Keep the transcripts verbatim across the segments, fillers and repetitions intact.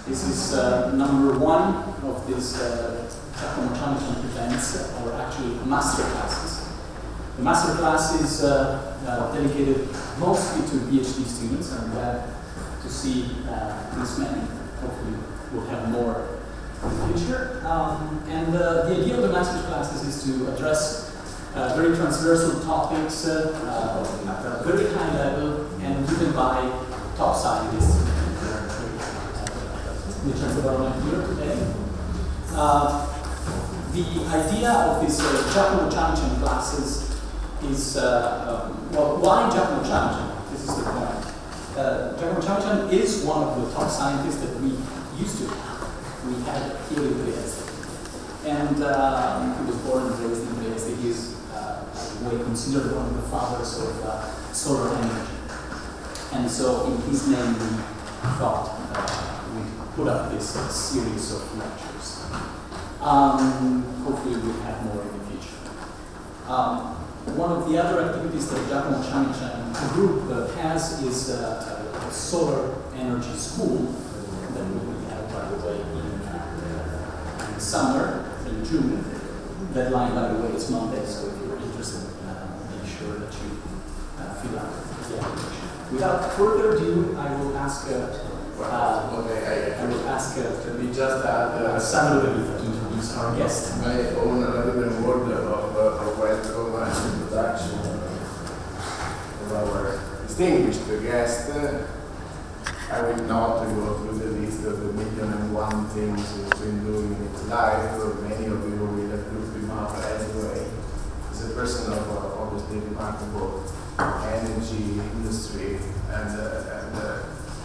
This is uh, number one of these uh, Giacomo-Champion events, or actually master classes. The master class is uh, uh, dedicated mostly to PhD students. I'm glad to see uh, this many. Hopefully we'll have more in the future. Um, and uh, the idea of the master classes is to address uh, very transversal topics uh, uh, at a very high level and given by top scientists. Vincenzo Barone here today. Uh, the idea of these uh, Giacomo-Champion classes is, uh, um, well, why Giacomo-Champion? This is the point. Uh, Giacomo-Champion is one of the top scientists that we used to have. We had here in Trieste. And uh, he was born and raised in Trieste. He is, uh, by the way, considered one of the fathers of uh, solar energy. And so, in his name, we thought uh, put up this uh, series of lectures. Um, hopefully we'll have more in the future. Um, one of the other activities that Giacomo-Champion group uh, has is uh, a solar energy school that we will have, by the way, in, uh, in summer, in June. Deadline, by the way, is Monday, so if you're interested, uh, make sure that you uh, fill out the application. Without further ado, I will ask uh, Uh, okay, I, I will ask uh, to be just add uh, Sandro to introduce our guest. My own little word of, uh, of welcome and introduction of our distinguished guest. Uh, I will not go through the list of the million and one things he's been doing in his life. Many of you will have looked him up anyway. He's a person of uh, obviously remarkable energy industry and, uh, and uh,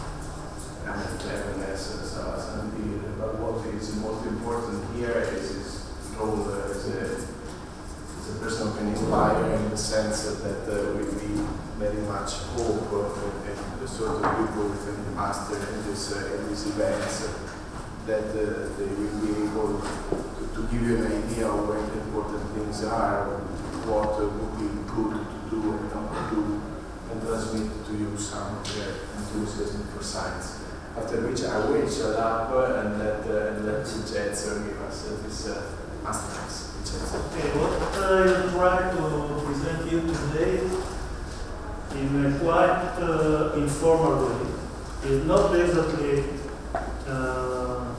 and cleverness and so on. But what is most important here is his role as a, as a person who can inspire in the sense that uh, we, we very much hope uh, that the sort of people who can master in, this, uh, in these events uh, that uh, they will be able to, to give you an idea of where the important things are, what uh, would be good to do and not to do, and transmit to you some of their enthusiasm for science. After which I will shut up uh, and let, uh, and let Vincenzo give us uh, this uh, masterclass. Okay, what I try to present you today in a quite uh, informal way is not exactly uh,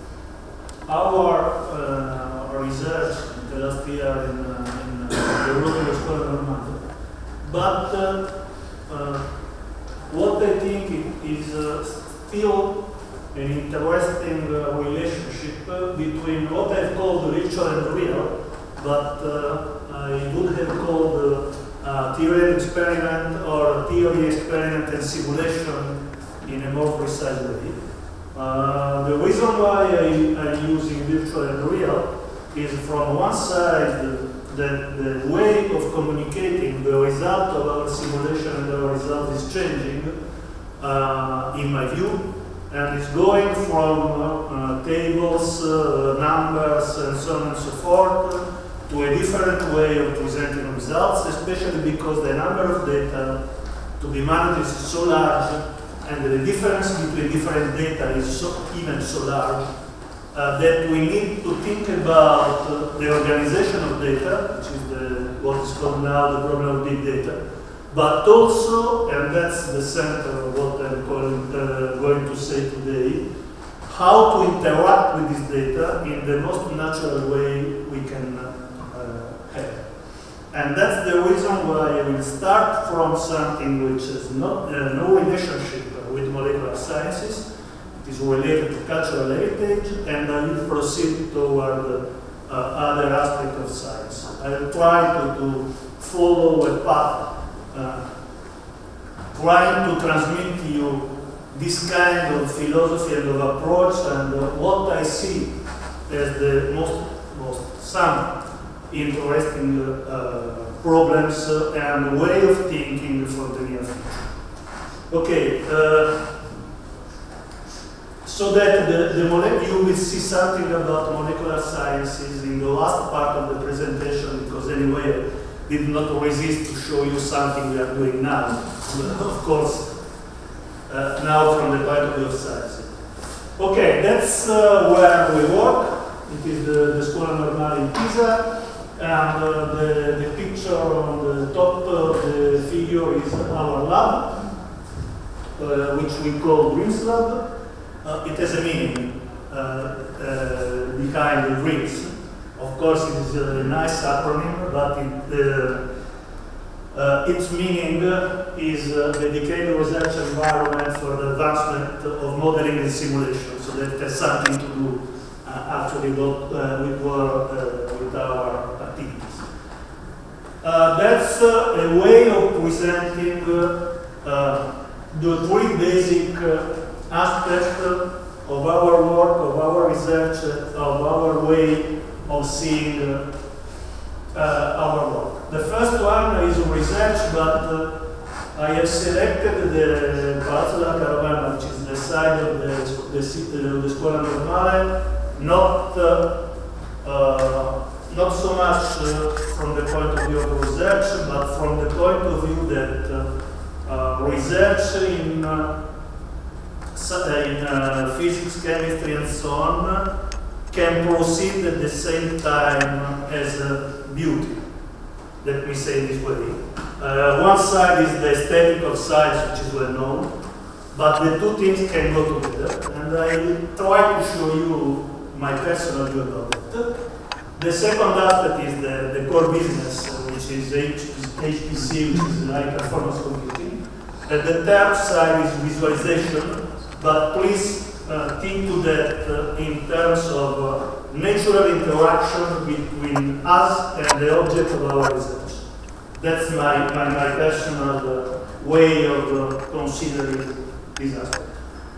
our uh, research in the last year in, uh, in uh, the European Scholar Normand, but uh, uh, what I think is uh, still an interesting uh, relationship uh, between what I've called virtual and real, but uh, I would have called uh, uh, theory and experiment or theory, experiment and simulation in a more precise way. Uh, the reason why I, I'm using virtual and real is from one side that the way of communicating the result of our simulation and our result is changing. Uh, in my view, and it's going from uh, tables, uh, numbers, and so on and so forth, to a different way of presenting results, especially because the number of data to be managed is so large, and the difference between different data is so, even so large, uh, that we need to think about uh, the organization of data, which is the, what is called now the problem of big data, but also, and that's the center of what I'm calling, uh, going to say today, how to interact with this data in the most natural way we can uh, have. And that's the reason why I will start from something which has not, uh, no relationship with molecular sciences. It is related to cultural heritage, and I will proceed toward uh, other aspects of science. I will try to, to follow a path Uh, trying to transmit to you this kind of philosophy and of approach and uh, what I see as the most, most some interesting uh, problems uh, and way of thinking for the near future. Okay, uh, so that the, the you will see something about molecular sciences in the last part of the presentation, because anyway, did not resist to show you something we are doing now, of course, uh, now from the point of view of science. Okay, that's uh, where we work. It is the, the Scuola Normale in Pisa, and uh, the, the picture on the top of the figure is our lab, uh, which we call Green's Lab. Uh, it has a meaning uh, uh, behind the Greens. Of course, it is a nice acronym, but it, uh, uh, its meaning is uh, dedicated research environment for the advancement of modeling and simulation. So that has something to do uh, actually with, uh, with, uh, with our activities. Uh, that's uh, a way of presenting uh, uh, the three basic uh, aspects of our work, of our research, of our way of seeing uh, uh, our work. The first one is research, but uh, I have selected the Palazzo della Carovana, which is the side of the, the, the, the Scuola Normale, not, uh, uh, not so much uh, from the point of view of research, but from the point of view that uh, uh, research in, uh, in uh, physics, chemistry, and so on can proceed at the same time as uh, beauty. Let me say it this way. Uh, one side is the aesthetic of science, which is well known, but the two things can go together, and I try to show you my personal view about it. The second aspect is the, the core business, uh, which is H P C, which is high performance computing. And the third side is visualization, but please Uh, think to that uh, in terms of uh, natural interaction between us and the object of our research. That's my, my, my personal uh, way of uh, considering this aspect.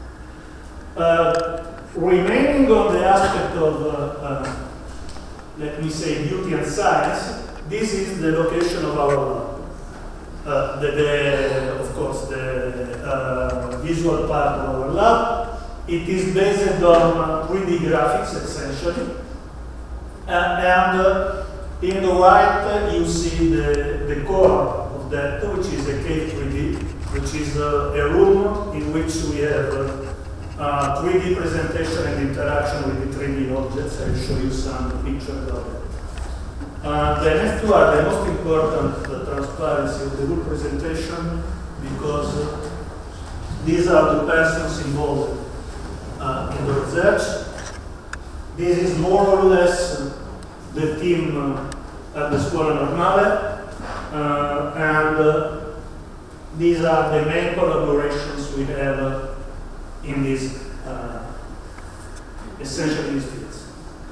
Uh, remaining on the aspect of, uh, uh, let me say, beauty and science, this is the location of our lab. Uh, the, the, of course, the uh, visual part of our lab. It is based on uh, three D graphics, essentially. Uh, and uh, in the right, uh, you see the, the core of that, which is a Cave three D, which is uh, a room in which we have uh, uh, three D presentation and interaction with the three D objects. I'll show you some pictures of it. Uh, the next two are the most important uh, transparency of the whole presentation, because uh, these are the persons involved Uh, in the research. This is more or less uh, the team uh, at the Scuola Normale, uh, and uh, these are the main collaborations we have uh, in these uh, essential institutes.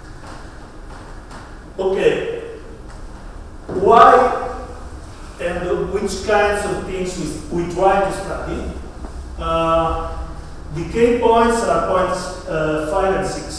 Okay, why and uh, which kinds of things we, we try to study? Uh, The key points are points uh, five and six,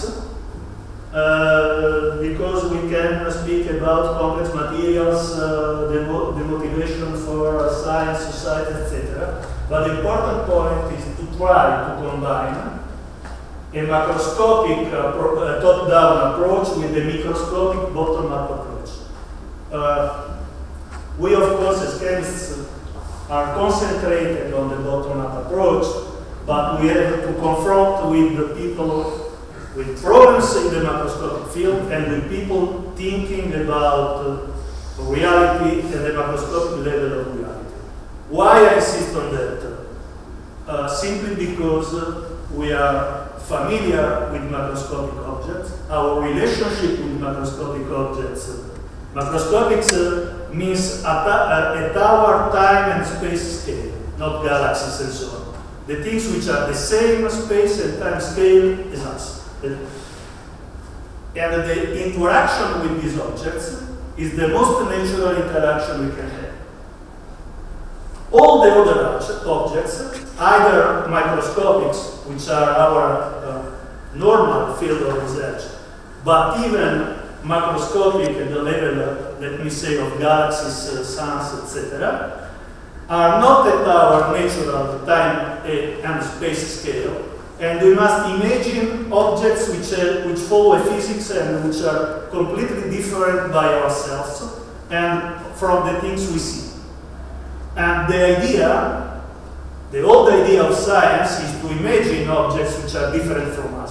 uh, because we can speak about complex materials, uh, the, mo the motivation for uh, science, society, et cetera. But the important point is to try to combine a macroscopic uh, uh, top-down approach with a microscopic bottom-up approach. Uh, we, of course, as chemists, are concentrated on the bottom-up approach, but we have to confront with the people with problems in the macroscopic field and with people thinking about uh, reality and the macroscopic level of reality. Why I insist on that? Uh, simply because uh, we are familiar with macroscopic objects, our relationship with macroscopic objects. Uh, macroscopics uh, means at, uh, at our time and space scale, not galaxies and so on. The things which are the same space and time scale as us. And the interaction with these objects is the most natural interaction we can have. All the other objects, either microscopics, which are our uh, normal field of research, but even macroscopic at the level, of, let me say, of galaxies, uh, suns, et cetera, are not at our natural time and space scale, and we must imagine objects which, uh, which follow physics and which are completely different by ourselves and from the things we see. And the idea, the old idea of science is to imagine objects which are different from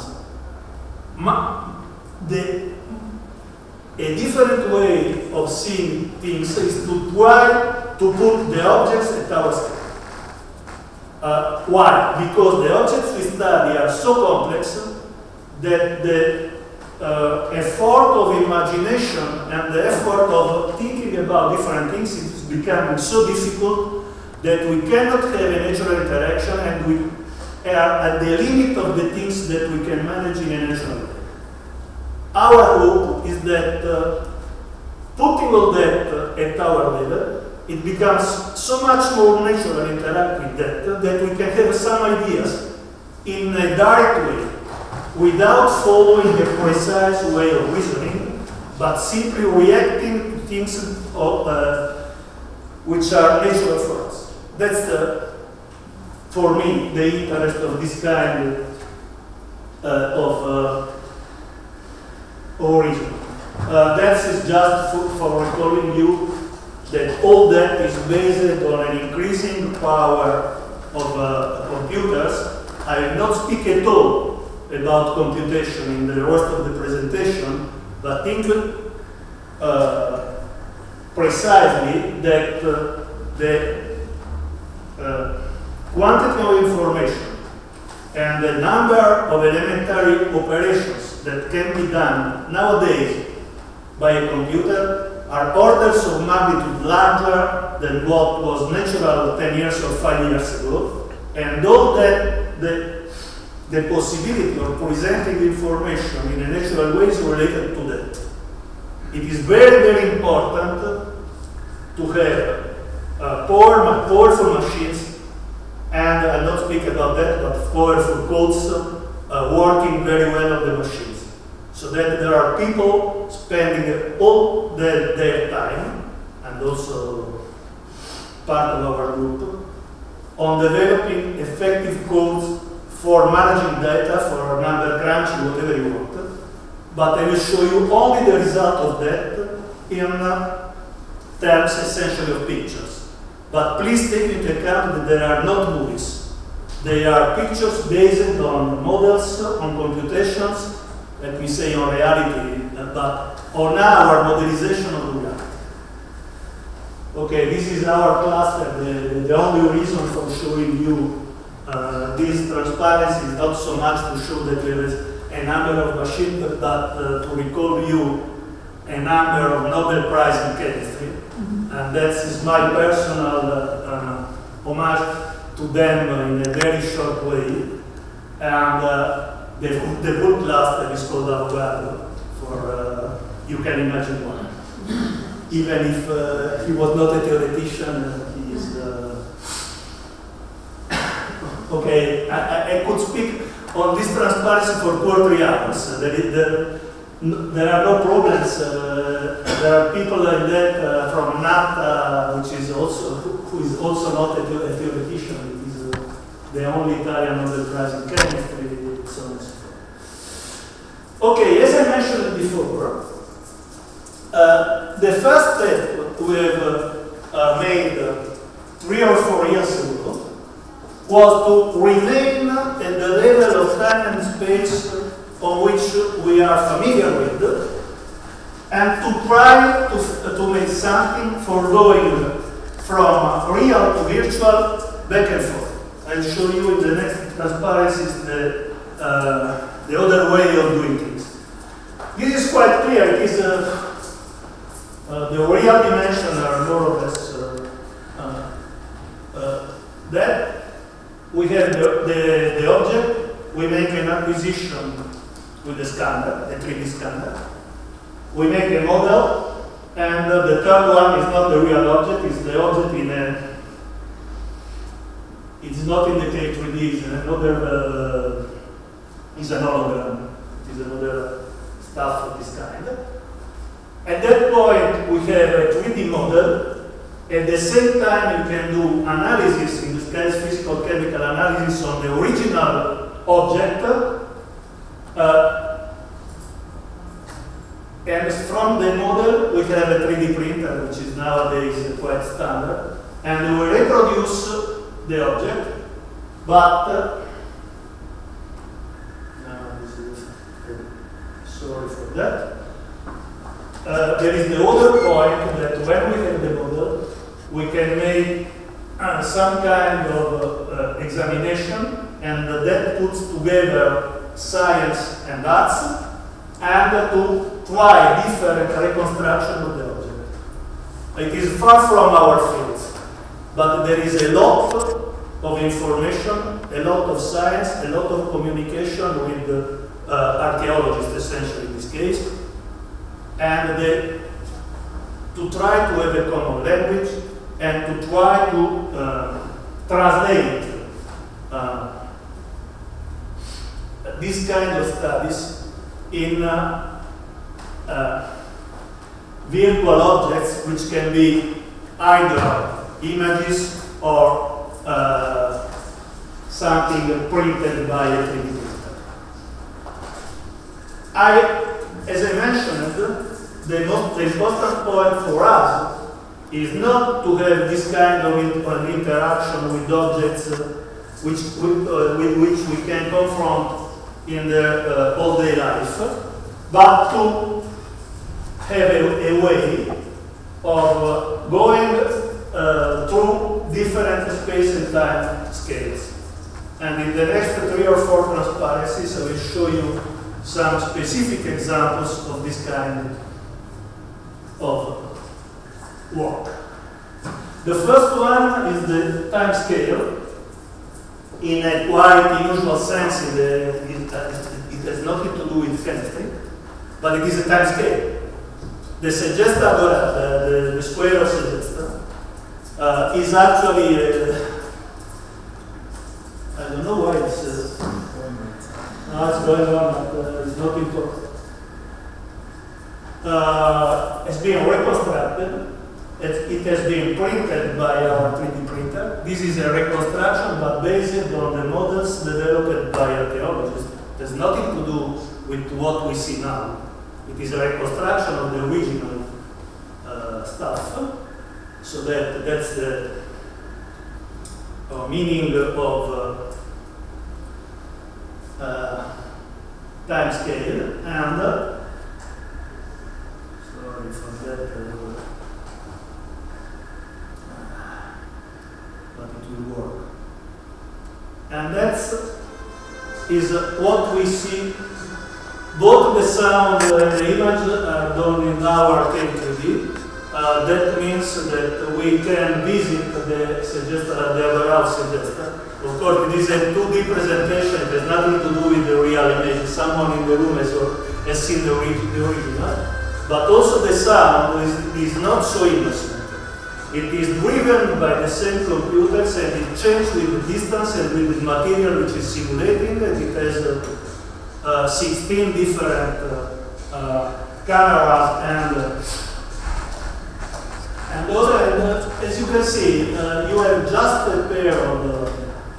the, a different way of seeing things is to try to put the objects at our scale. Uh, why? Because the objects we study are so complex that the uh, effort of imagination and the effort of thinking about different things is becoming so difficult that we cannot have a natural interaction, and we are at the limit of the things that we can manage in a natural way. Our hope is that uh, putting all that uh, at our level, it becomes so much more natural and interact with that uh, that we can have some ideas in a direct way, without following a precise way of reasoning, but simply reacting to things of, uh, which are natural for us. That's the, for me, the interest of this kind uh, of uh, origin. Uh, that is just for, for recalling you that all that is based on an increasing power of uh, computers. I will not speak at all about computation in the rest of the presentation, but think uh, precisely that uh, the uh, quantity of information and the number of elementary operations that can be done nowadays by a computer are orders of magnitude larger than what was natural ten years or five years ago, and all that the, the possibility of presenting information in a natural way is related to that. It is very, very important to have uh, power, powerful machines, and I'll not speak about that, but powerful codes uh, working very well on the machines, so that there are people spending all their, their time, and also part of our group, on developing effective codes for managing data, for number crunching, whatever you want. But I will show you only the result of that in uh, terms essentially of pictures. But please take into account that there are not movies. They are pictures based on models, on computations, let me say on reality, but on our modelization of reality. Okay, this is our cluster. The, the only reason for showing you uh, this transparency is not so much to show that there is a number of machines, but uh, to recall you a number of Nobel Prize in chemistry. Mm-hmm. And that is my personal uh, uh, homage to them in a very short way. And uh, the, the full cluster is called Avogadro, for uh, you can imagine why. Even if uh, he was not a theoretician, uh, he is. Uh... okay, I, I could speak on this transparency for two or three hours. Uh, there, is, there, there are no problems. Uh, there are people like that uh, from N A T, uh, which is also who is also not a, a theoretician. It is uh, the only Italian Nobel Prize in chemistry, so on and so forth. Okay, as I mentioned before. Uh, the first step we have uh, uh, made uh, three or four years ago was to remain at the level of time and space on which we are familiar with, and to try to, to make something for going from real to virtual back and forth. I'll show you in the next transparencies the, uh, the other way of doing things. This is quite clear. It is uh, Uh, the real dimensions are more or less uh, uh, uh, that. We have the, the, the object, we make an acquisition with the scanner, a three D scanner. We make a model, and uh, the third one is not the real object, it's the object in a, it's not in the K three D, it's another, uh, it's an hologram, it is another stuff of this kind. At that point, we have a three D model. At the same time, you can do analysis, in this case, physical chemical analysis on the original object. Uh, and from the model, we have a three D printer, which is nowadays quite standard. And we reproduce the object, but uh, no, this is, of that. Uh, there is the other point that when we have the model, we can make uh, some kind of uh, uh, examination, and uh, that puts together science and arts, and uh, to try different reconstruction of the object. It is far from our fields, but there is a lot of information, a lot of science, a lot of communication with the uh, archaeologists, essentially in this case, and they, to try to have a common language and to try to uh, translate uh, this kind of studies in uh, uh, virtual objects, which can be either images or uh, something printed by a three D printer. I, as I mentioned, the most the important point for us is not to have this kind of in, interaction with objects uh, which, with, uh, with which we can confront in the uh, all-day life, but to have a, a way of uh, going uh, through different space and time scales. And in the next three or four transparencies, I will show you some specific examples of this kind of work. The first one is the time scale, in a quite unusual sense. In the, it, it has nothing to do with chemistry, but it is a time scale. The Segesta, uh, the, the square of Segesta, uh, is actually, uh, I don't know why it's, uh, no, it's going on, but uh, it's not important. Uh, it's being reconstructed. It, it has been printed by our three D printer. This is a reconstruction, but based on the models developed by archaeologists. It has nothing to do with what we see now. It is a reconstruction of the original uh, stuff. So that that's the uh, meaning of uh, uh, time scale. And uh, sorry for that. Uh, but it will work. And that's is uh, what we see. Both the sound and the image are done in our K three D. Uh, that means that we can visit the Segesta, the overall Segesta. Of course, it is a two D presentation. It has nothing to do with the real image. Someone in the room has, has seen the, the original. But also the sound is, is not so innocent. It is driven by the same computers, and it changes with the distance and with the material which is simulating. And it has uh, uh, sixteen different uh, uh, cameras and uh, and other. And, uh, as you can see, uh, you have just a pair of uh,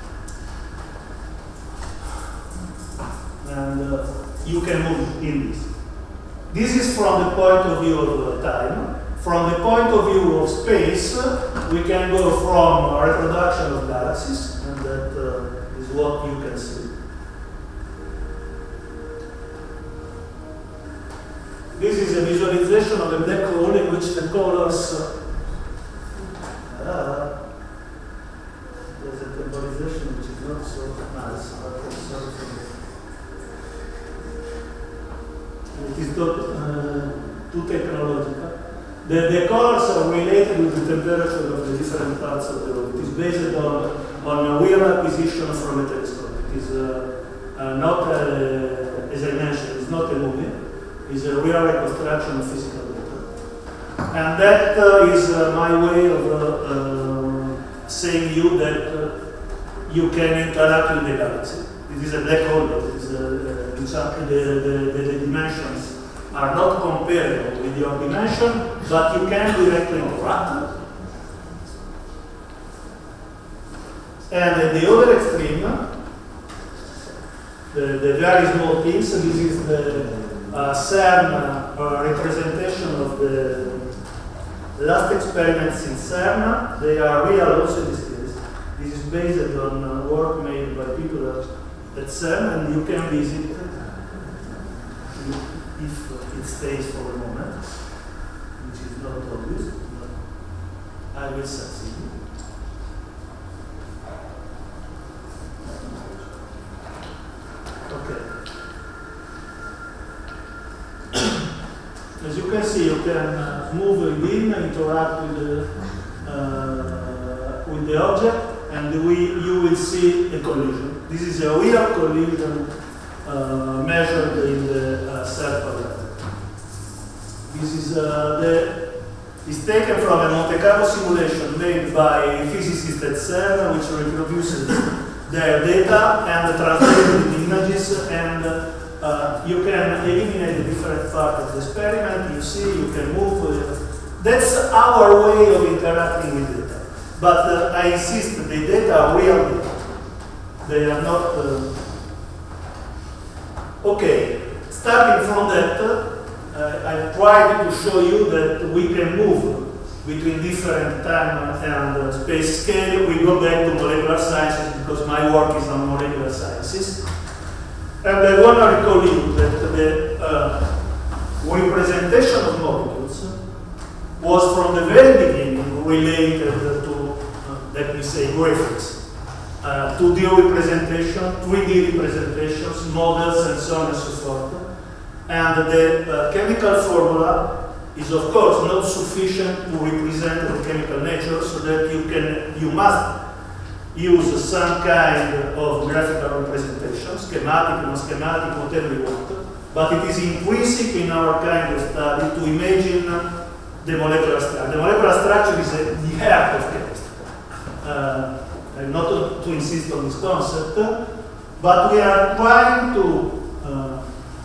and uh, you can move in this. This is from the point of view of uh, time. From the point of view of space, uh, we can go from a reproduction of galaxies, and that uh, is what you can see. This is a visualization of a black hole in which the colors uh, uh, there's a temporization which is not so nice, but I'm sorry for that. It is not uh, too technological. The, the colors are related with the temperature of the different parts of the world. It is based on, on a real acquisition from a telescope. It is uh, uh, not, a, as I mentioned, it's not a movie. It's a real reconstruction of physical data. And that uh, is uh, my way of uh, uh, saying you that uh, you can interact with the galaxy. This is a black hole. It is, uh, uh, the, the, the, the dimensions are not comparable with your dimension, but you can directly interact. And at the other extreme, the, the very small things, this is the uh, CERN uh, representation of the last experiments in CERN. They are real also in this case. This is based on uh, work made by people at, at CERN, and you can visit if uh, it stays for a moment, which is not obvious, but I will succeed. Okay. As you can see, you can uh, move within, interact with the, uh, with the object, and we, you will see a collision. This is a real collision uh, measured in the uh, circle level. This is uh, the is taken from a Monte Carlo simulation made by physicists at CERN, which reproduces their data and translated in images, and uh, you can eliminate the different part of the experiment. You see, you can move. Uh, that's our way of interacting with data. But uh, I insist that the data are real data. They are not. Uh, okay, starting from that, uh, I tried to show you that we can move between different time and uh, space scale. We go back to molecular sciences because my work is on molecular sciences. And I want to recall you that the uh, representation of molecules was from the very beginning related to, uh, let me say, graphics. Uh, two D representation, three D representations, models, and so on and so forth. And the uh, chemical formula is, of course, not sufficient to represent the chemical nature, so that you can, you must use some kind of graphical representation, schematic, non-schematic, whatever you want. But it is intrinsic in our kind of study to imagine the molecular structure. The molecular structure is a, the heart of chemistry. Uh, I'm not to, to insist on this concept, but we are trying to uh,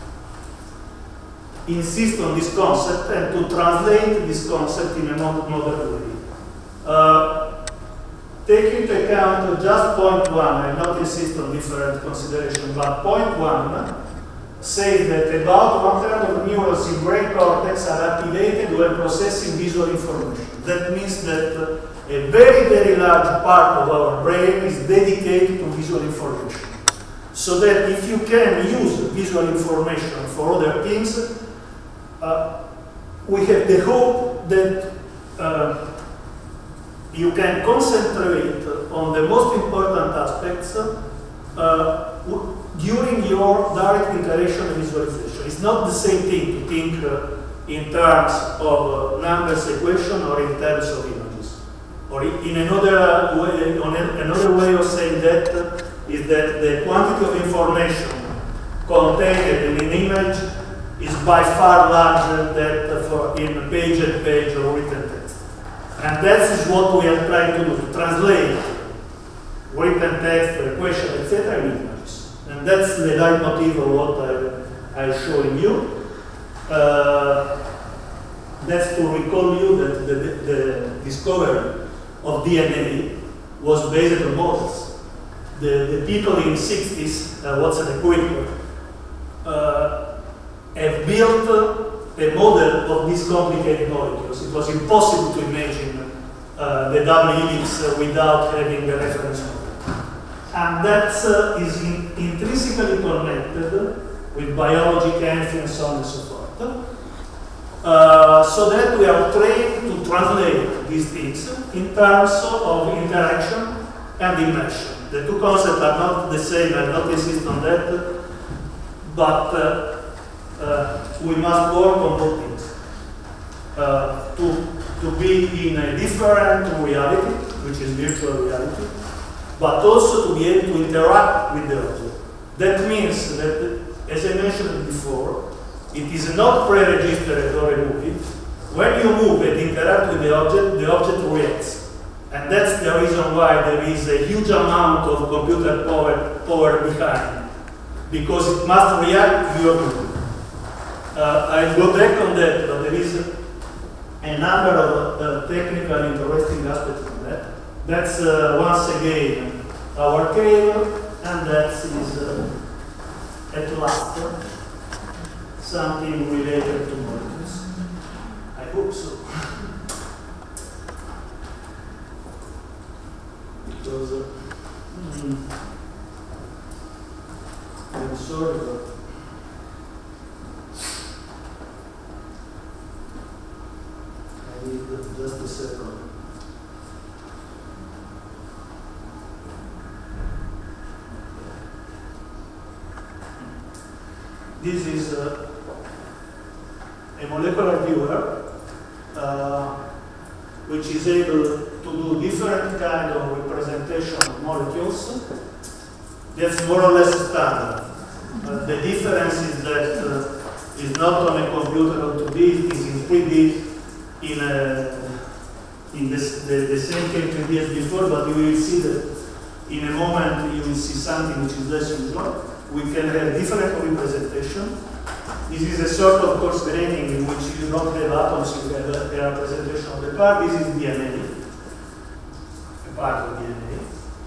insist on this concept and to translate this concept in a modern way. Uh, take into account just point one, I not insist on different considerations, but point one says that about one third of neurons in brain cortex are activated when processing visual information. That means that uh, a very, very large part of our brain is dedicated to visual information. So that if you can use visual information for other things, uh, we have the hope that uh, you can concentrate on the most important aspects uh, during your direct interaction and visualization. It's not the same thing to think uh, in terms of uh, numbers equation or in terms of images. Or in another way, on another way of saying that uh, is that the quantity of information contained in an image is by far larger than uh, for in page and page or written text. And that is what we are trying to do, to translate written text, equation, et cetera in images. And that's the leitmotif of what I, I'm showing you. Uh, that's to recall you that the, the discovery of D N A was based on models. The, the people in the sixties, uh, Watson and Quaker, uh, have built a model of these complicated molecules. It was impossible to imagine uh, the double helix uh, without having a reference model. And that uh, is in, intrinsically connected with biology, chemistry, and so on and so forth. Uh, so that we are trained to translate these things in terms of interaction and immersion. The two concepts are not the same, I not insist on that, but uh, uh, we must work on both things. Uh, to, to be in a different reality, which is virtual reality, but also to be able to interact with the object. That means that, as I mentioned before, it is not pre-registered or a movie. When you move and interact with the object, the object reacts. And that's the reason why there is a huge amount of computer power, power behind. Because it must react to your movement. Uh, I'll go back on that, but there is a, a number of uh, technical interesting aspects of that. That's uh, once again our cable, and that is uh, at last uh, something related to molecules. I hope so. Because uh, mm, I'm sorry, but second. This is uh, a molecular viewer uh, which is able to do different kind of representation of molecules. That's more or less standard. Uh, the difference is that uh, it's not on a computer on two D, it is in three D in, a, in this, the, the same came three D as before, but you will see that in a moment you will see something which is less usual. We can have different representation. This is a sort of coarse graining in which you don't have atoms, you have a, a representation of the part. This is D N A, a part of D N A.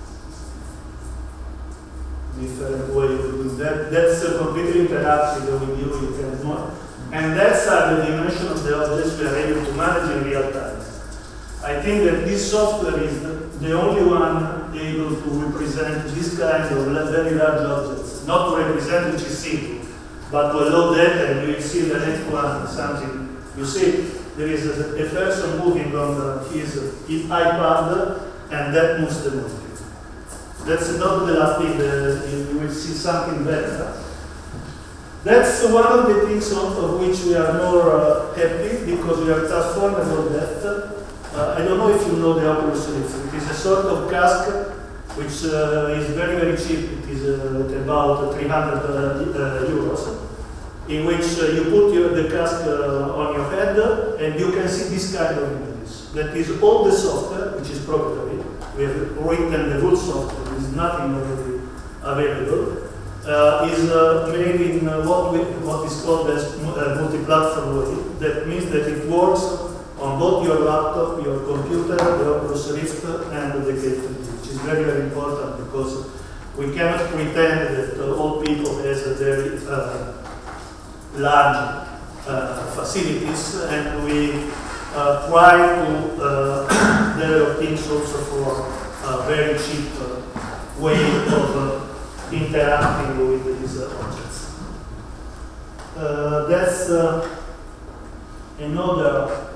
Different way of doing that. That's uh, completely interactive with you, you can more. And that's uh, the dimension of the objects we are able to manage in real time. I think that this software is the, the only one able to represent this kind of very large objects. Not to represent which is simple, but to load data, and you will see the next one something. You see, there is a, a person moving on the, his, his iPad, and that moves the molecule. That's not the last thing, the, you will see something better. That's one of the things of, of which we are more uh, happy, because we are transformable that. Uh, I don't know if you know the Oculus Rift. It is a sort of cask which uh, is very, very cheap. It is uh, at about three hundred uh, euros, in which uh, you put your, the cask uh, on your head, and you can see this kind of images. That is all the software, which is proprietary. We have written the full software. There is nothing already available. Uh, is uh, made in uh, what, we, what is called as uh, multi-platform way. That means that it works on both your laptop, your computer, the Oculus Rift, and the gateway, which is very, very important, because we cannot pretend that uh, all people has a very uh, large uh, facilities, and we uh, try to uh, develop things also for a very cheap uh, way of uh, interacting with these uh, objects. Uh, that's uh, another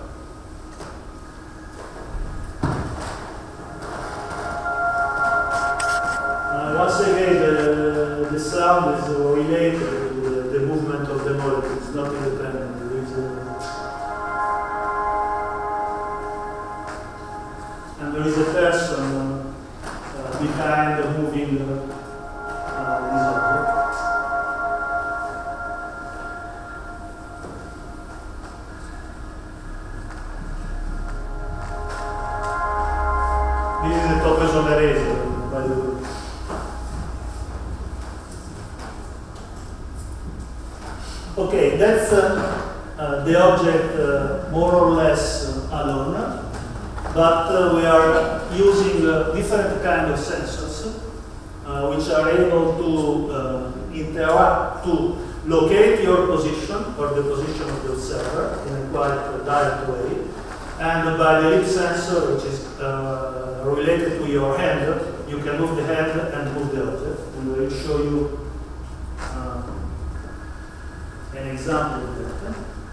Once again, the, the sound is related to the, the movement of the molecules, not independent. There is a, and there is a person uh, uh, behind the moving uh, uh, this object. This is a topoisomerase, by the way. Okay, that's uh, uh, the object uh, more or less uh, alone, but uh, we are using uh, different kind of sensors uh, which are able to uh, interact, to locate your position or the position of the observer in a quite uh, direct way, and by the lip sensor, which is uh, related to your hand, you can move the hand and move the object, and we will show you an example of that.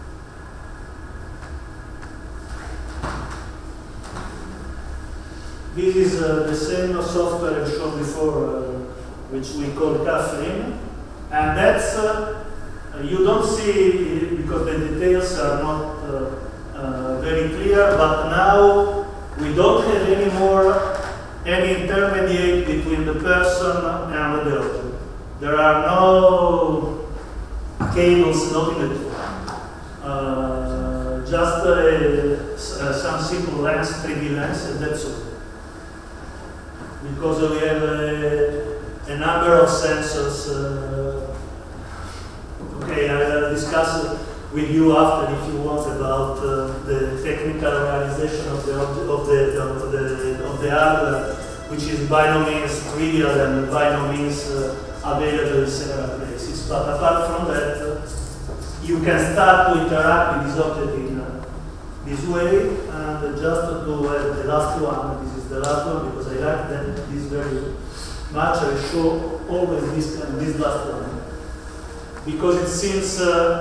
This is uh, the same software I showed before, uh, which we call Caffeine, and that's uh, you don't see because the details are not uh, uh, very clear. But now we don't have anymore any intermediate between the person and the object. There are no cables, nothing at all. Uh, just uh, uh, some simple lens, three D lens, and that's all. Because we have a, a number of sensors. Uh, okay, I'll discuss with you after, if you want, about uh, the technical realization of the of the of the of the hardware, which is by no means trivial and by no means uh, available in several places. But apart from that, uh, you can start to interact with this object in uh, this way. And uh, just to do uh, the last one, this is the last one because I like that this very much. I show always this uh, this last one because it seems uh,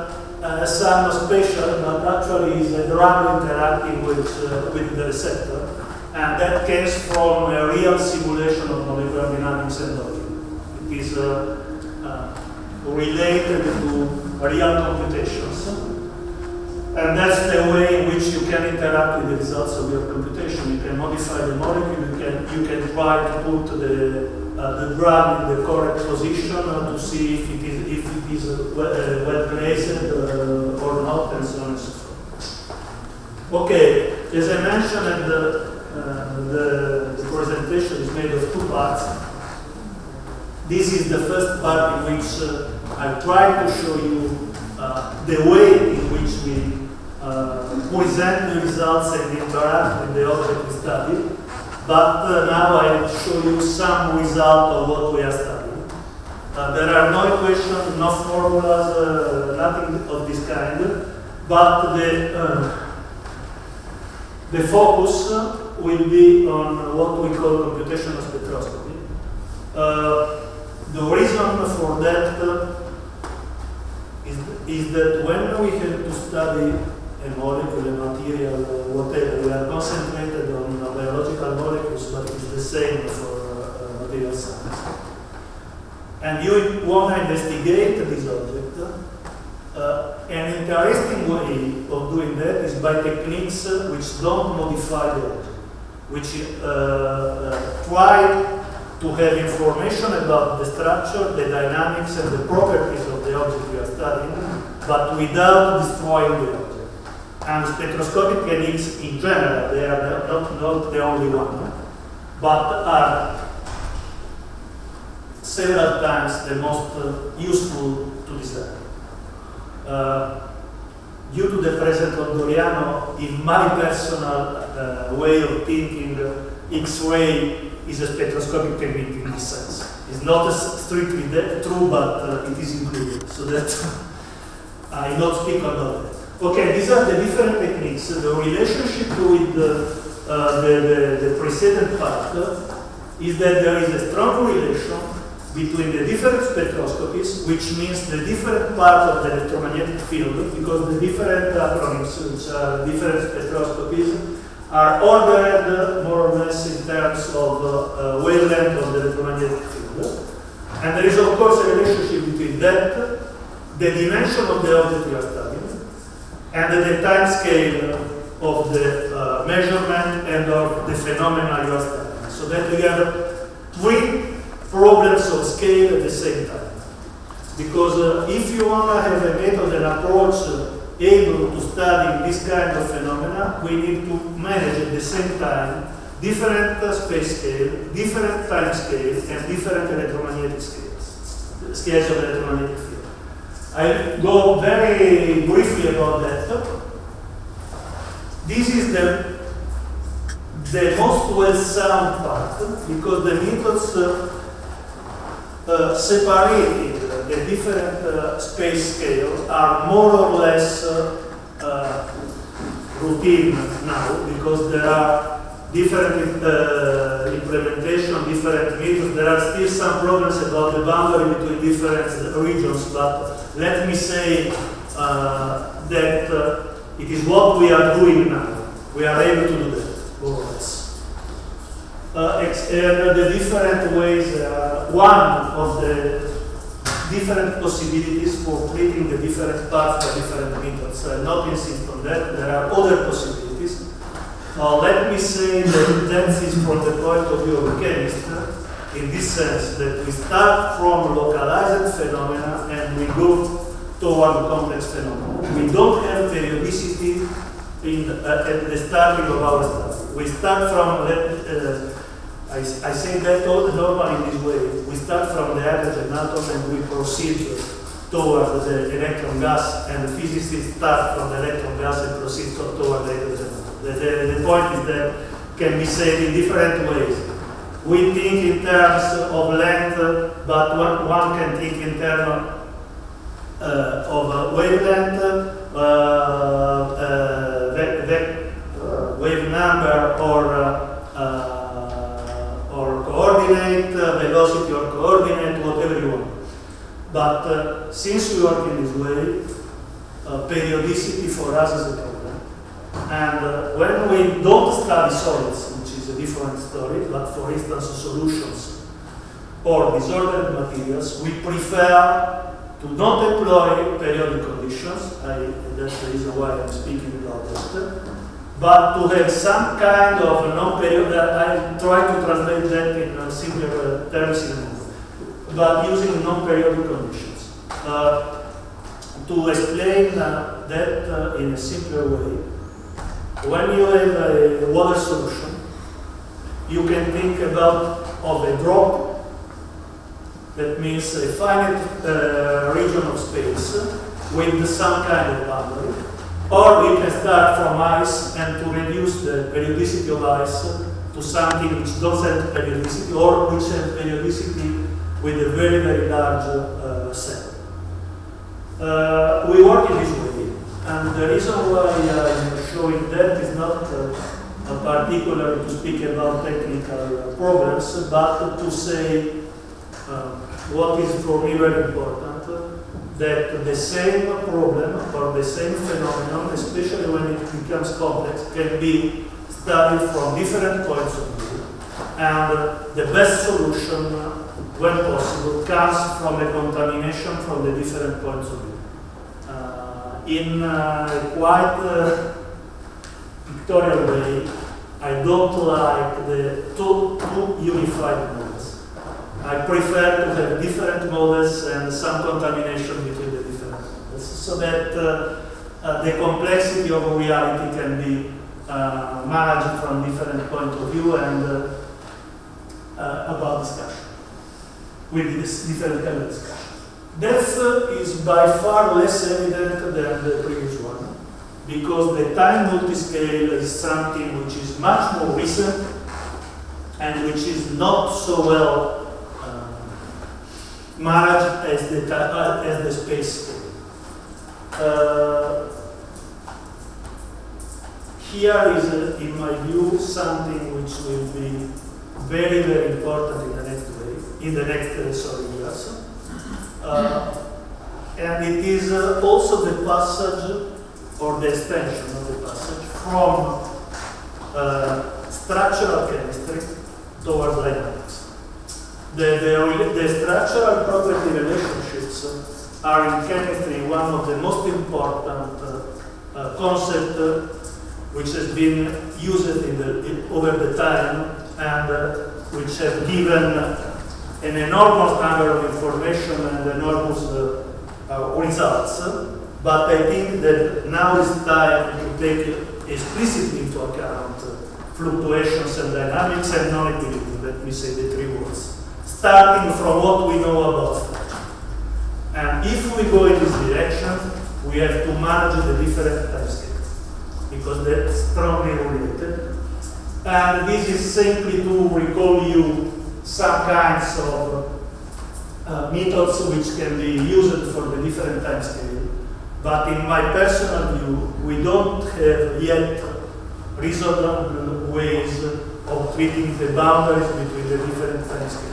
uh, some special, but actually is a drug interacting with, uh, with the receptor, and that came from a real simulation of molecular dynamics and logic. It is uh, uh, related to real computations, and that's the way in which you can interact with the results of your computation. You can modify the molecule, you can, you can try to put the Uh, the drug in the correct position uh, to see if it is, if it is uh, well, uh, well placed uh, or not, and so on and so forth. Okay, as I mentioned, the, uh, the, the presentation is made of two parts. This is the first part in which uh, I try to show you uh, the way in which we uh, present the results and interact with the object we study. But uh, now I show you some result of what we are studying. Uh, there are no equations, no formulas, uh, nothing of this kind. But the uh, the focus uh, will be on what we call computational spectroscopy. Uh, the reason for that uh, is is that when we have to study a molecule, a material, uh, whatever. We are concentrated on uh, biological molecules, but it's the same for uh, uh, material science. And you want to investigate this object. Uh, an interesting way of doing that is by techniques uh, which don't modify the object, which uh, uh, try to have information about the structure, the dynamics, and the properties of the object you are studying, but without destroying the object. And spectroscopic techniques in general, they are not, not the only one, but are several times the most uh, useful to design. Uh, due to the presence of Doriano, in my personal uh, way of thinking, uh, X-ray is a spectroscopic technique in this sense. It's not strictly that true, but uh, it is included, so that I not speak about that. Okay, these are the different techniques. The relationship with the, uh, the, the, the precedent part uh, is that there is a strong relation between the different spectroscopies, which means the different part of the electromagnetic field, because the different acronyms, which are different spectroscopies, are ordered more or less in terms of uh, uh, wavelength of the electromagnetic field. And there is, of course, a relationship between that, the dimension of the object you are studying, and the time scale of the uh, measurement and of the phenomena you are studying. So that we have three problems of scale at the same time. Because uh, if you want to have a method and approach uh, able to study this kind of phenomena, we need to manage at the same time different uh, space scale, different time scale, and different electromagnetic scales, scales of electromagnetic field. I'll go very briefly about that. This is the, the most well-sound part, because the methods uh, uh, separating the different uh, space scales are more or less uh, uh, routine now, because there are different uh, implementation, different methods. There are still some problems about the boundary between different regions, but let me say uh, that uh, it is what we are doing now. We are able to do that, more or less. Uh, and the different ways, uh, one of the different possibilities for treating the different parts by different methods. I not insist on that. There are other possibilities. Uh, let me say that that is from the point of view of a chemist, in this sense that we start from localized phenomena and we go toward complex phenomena. We don't have periodicity in the, uh, at the starting of our study. We start from, uh, I, I say that normally in this way, we start from the hydrogen atom and we proceed toward the electron gas, and the physicists start from the electron gas and proceed toward the hydrogen atom. The, the, the point is that can be said in different ways. We think in terms of length, but one, one can think in terms uh, of uh, wavelength, uh, uh, ve ve uh, wave number, or uh, uh, or coordinate, uh, velocity or coordinate, whatever you want. But uh, since we work in this way, uh, periodicity for us is a problem. And uh, when we don't study solids, which is a different story, but for instance solutions or disordered materials, we prefer to not employ periodic conditions. I, that's the reason why I'm speaking about that. But to have some kind of non-periodic, I try to translate that in uh, simpler terms in a moment, but using non-periodic conditions. Uh, to explain uh, that uh, in a simpler way, when you have a water solution, you can think about of a drop, that means a finite uh, region of space with some kind of boundary. Or we can start from ice and to reduce the periodicity of ice to something which doesn't have periodicity or which has periodicity with a very, very large uh, set. Uh, we work in this way, and the reason why I'm showing that is not uh, particular to speak about technical uh, problems, but to say uh, what is for me very important. That the same problem or the same phenomenon, especially when it becomes complex, can be studied from different points of view. And the best solution, when possible, comes from a contamination from the different points of view. Uh, in a quite uh, pictorial way, I don't like the two, two unified models. I prefer to have different models and some contamination between the different models, so that uh, uh, the complexity of reality can be uh, managed from different points of view and uh, uh, about discussion, with this different kind of discussion. That uh, is by far less evident than the previous one, because the time multiscale is something which is much more recent and which is not so well managed as the, uh, as the space scale. Uh, here is, uh, in my view, something which will be very, very important in the next way, in the next uh, sorry, years. Uh, and it is uh, also the passage, or the extension of the passage, from uh, structural chemistry towards dynamics. The, the, the structural property relationships are in chemistry one of the most important uh, uh, concepts uh, which has been used in the, in, over the time and uh, which have given an enormous number of information and enormous uh, uh, results. But I think that now is time to take explicitly into account uh, fluctuations and dynamics and non-equilibrium, let me say the three words. Starting from what we know about structure. And if we go in this direction, we have to manage the different time scales, because they're strongly related. And this is simply to recall you some kinds of uh, methods which can be used for the different time scales. But in my personal view, we don't have yet reasonable ways of treating the boundaries between the different time scales.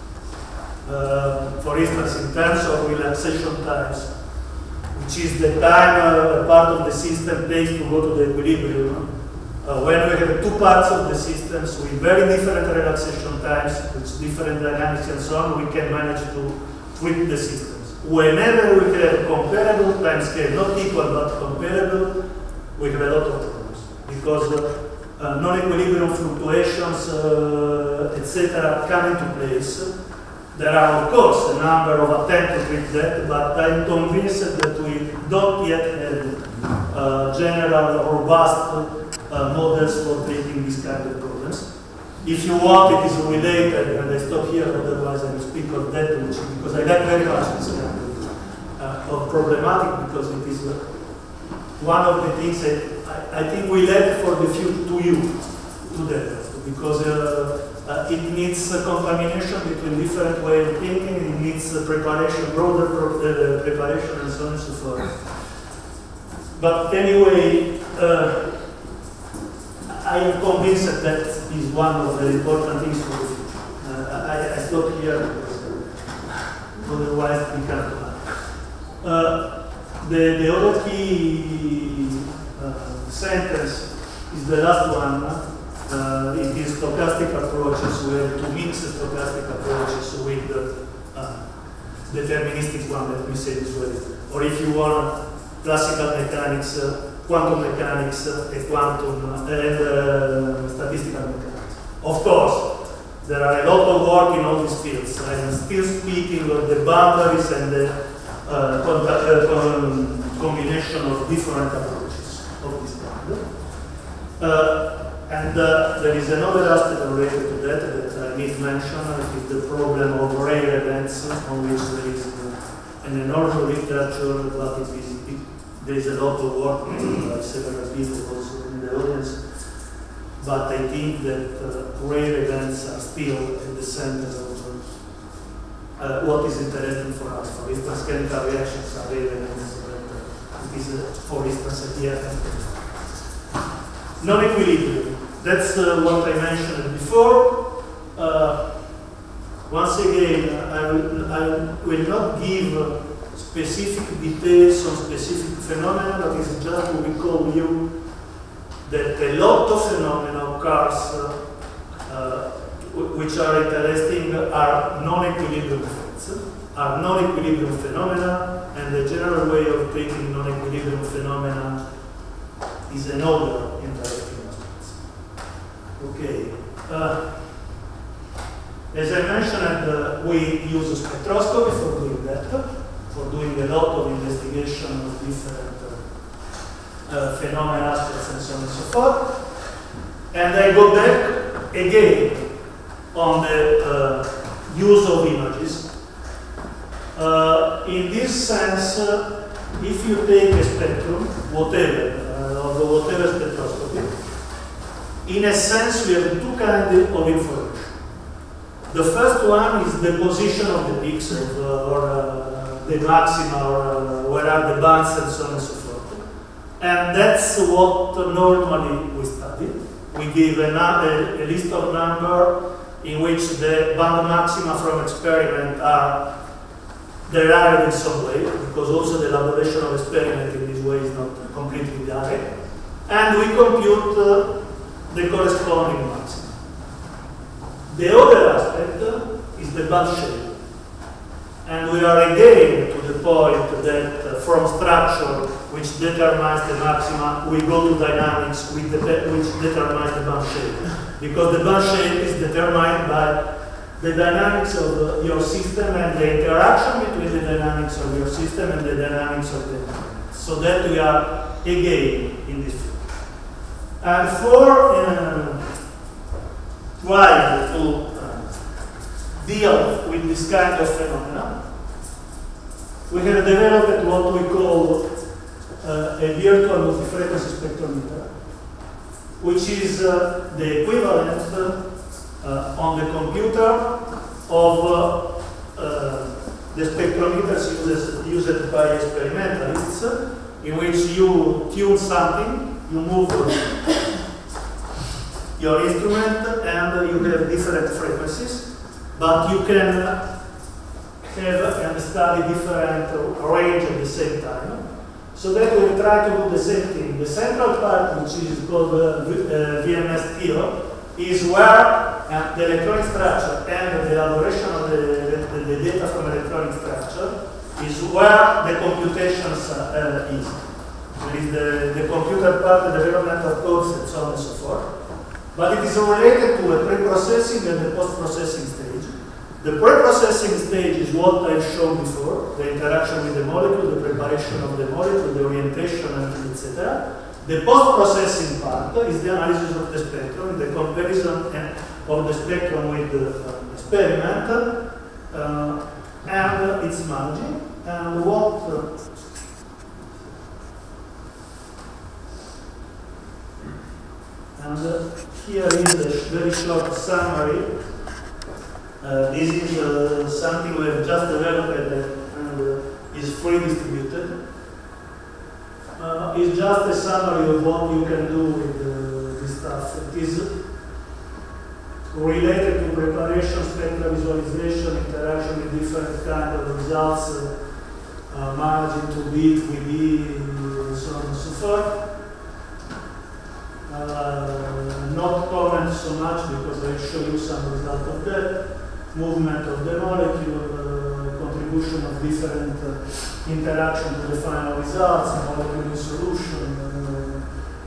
Uh, for instance, in terms of relaxation times, which is the time uh, a part of the system takes to go to the equilibrium, uh, when we have two parts of the systems with very different relaxation times, with different dynamics and so on, we can manage to treat the systems. Whenever we have comparable time scale, not equal but comparable, we have a lot of problems, because uh, uh, non-equilibrium fluctuations, uh, et cetera, come into place. There are, of course, a number of attempts to treat that, but I'm convinced that we don't yet have uh, general, robust uh, models for treating these kind of problems. If you want, it is related, and I stop here, otherwise I will speak of that, which, because I like very much this kind of, uh, of problematic, because it is uh, one of the things that I, I think we left for the future to you, to them, because uh, Uh, it needs a contamination between different ways of thinking, it needs a preparation, broader pro uh, preparation, and so on and so forth. But anyway, uh, I am convinced that that is one of the important things for the future. Uh, I, I stop here because otherwise we can't. Uh, the, the other key uh, sentence is the last one. Uh, it is stochastic approaches. We have to mix the stochastic approaches with the uh, deterministic one, let me say this way. Or if you want classical mechanics, uh, quantum mechanics, uh, and quantum uh, and uh, statistical mechanics. Of course, there are a lot of work in all these fields. I am still speaking of the boundaries and the uh, uh, combination of different approaches of this kind. Uh, and uh, there is another aspect related to that that I need to mention. It is the problem of rare events, on which there is uh, an enormous literature, but it is, it, there is a lot of work by several people also in the audience. But I think that uh, rare events are still at the center of uh, what is interesting for us. For instance, chemical reactions are rare events. It is, uh, for instance, a difference. Non-equilibrium. That's uh, what I mentioned before. Uh, once again, I will, I will not give uh, specific details on specific phenomena, but it's just to recall you that a lot of phenomena occurs uh, uh, which are interesting are non-equilibrium effects, are non-equilibrium phenomena, and the general way of treating non-equilibrium phenomena is another interesting aspect. Okay. Uh, as I mentioned, uh, we use spectroscopy for doing that, for doing a lot of investigation of different uh, uh, phenomena, aspects, and so on and so forth. And I go back again on the uh, use of images. Uh, in this sense, uh, if you take a spectrum, whatever, uh, or whatever spectroscopy, in a sense we have two kinds of information. The first one is the position of the peaks, of, uh, or uh, the maxima, or uh, where are the bands, and so on and so forth. And that's what normally we study. We give a, a, a list of numbers in which the band maxima from experiment are derived in some way, because also the elaboration of experiment in this way is not completely direct. And we compute uh, the corresponding maxima. The other aspect uh, is the band shape. And we are again to the point that uh, from structure, which determines the maxima, we go to dynamics with the, which determines the band shape. Because the band shape is determined by the dynamics of uh, your system and the interaction between the dynamics of your system and the dynamics of the environment. So that we are again in this field. And for uh, trying to uh, deal with this kind of phenomena, we have developed what we call uh, a virtual multifrequency spectrometer, which is uh, the equivalent uh, on the computer of uh, uh, the spectrometers used, used by experimentalists, in which you tune something, you move your instrument, and you have different frequencies, but you can have and study different range at the same time. So that we try to do the same thing. The central part, which is called uh, V M S theory, is where uh, the electronic structure and the elaboration of the, the, the data from electronic structure is where the computations uh, is. There is the, the computer part, the development of codes, and so on and so forth. But it is related to a pre-processing and the post-processing stage. The pre-processing stage is what I've shown before, the interaction with the molecule, the preparation of the molecule, the orientation, et cetera. The post-processing part is the analysis of the spectrum, the comparison of the spectrum with the uh, experiment, uh, and its managing. And what uh, and uh, here is a very short summary. Uh, this is uh, something we have just developed and uh, is free distributed. Uh, it's just a summary of what you can do with uh, this stuff. It is related to preparation, spectral visualization, interaction with different kinds of results, uh, uh, margin to beat within, and so on and so forth. Uh, not comment so much because I show you some result of that. Movement of the molecule, uh, contribution of different uh, interaction to the final results, molecule in solution. Uh,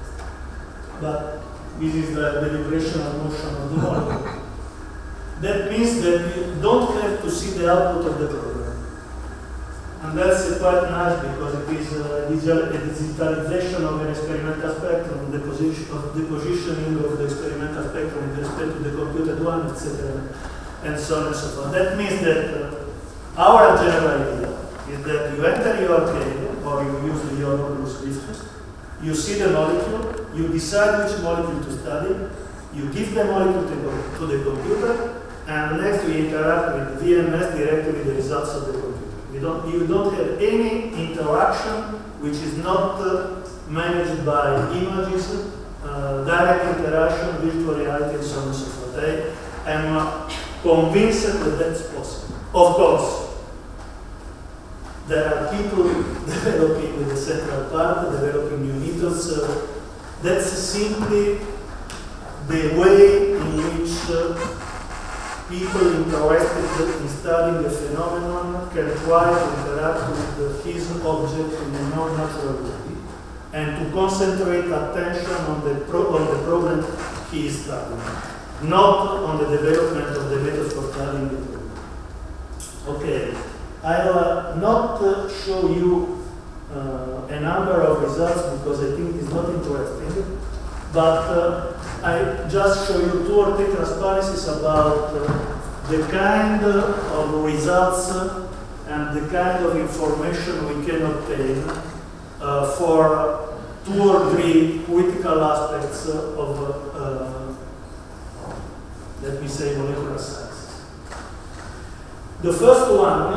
but this is the, the vibrational motion of the molecule. That means that you don't have to see the output of the program. And that's uh, quite nice because it is uh, a digitalization of an experimental spectrum, the, position of the positioning of the experimental spectrum with respect to the computed one, et cetera, and so on and so forth. That means that uh, our general idea is that you enter your cave, or you use the your Oculus Rift, you see the molecule, you decide which molecule to study, you give the molecule to, the, to the computer, and next you interact with V M S directly with the results of the computer. You don't, you don't have any interaction which is not uh, managed by images, uh, direct interaction, virtual reality, and so on and so forth. I am uh, convinced that that's possible. Of course, there are people developing with the central part, developing new methods. Uh, that's simply the way in which uh, people interested in studying the phenomenon can try to interact with his object in a more natural way and to concentrate attention on the, pro on the problem he is studying, not on the development of the method for studying the problem. Okay, I'll uh, not uh, show you uh, a number of results because I think it's not interesting, but uh, I just show you two or three transparencies about uh, the kind of results uh, and the kind of information we can obtain uh, for two or three critical aspects uh, of, uh, let me say, molecular science. The first one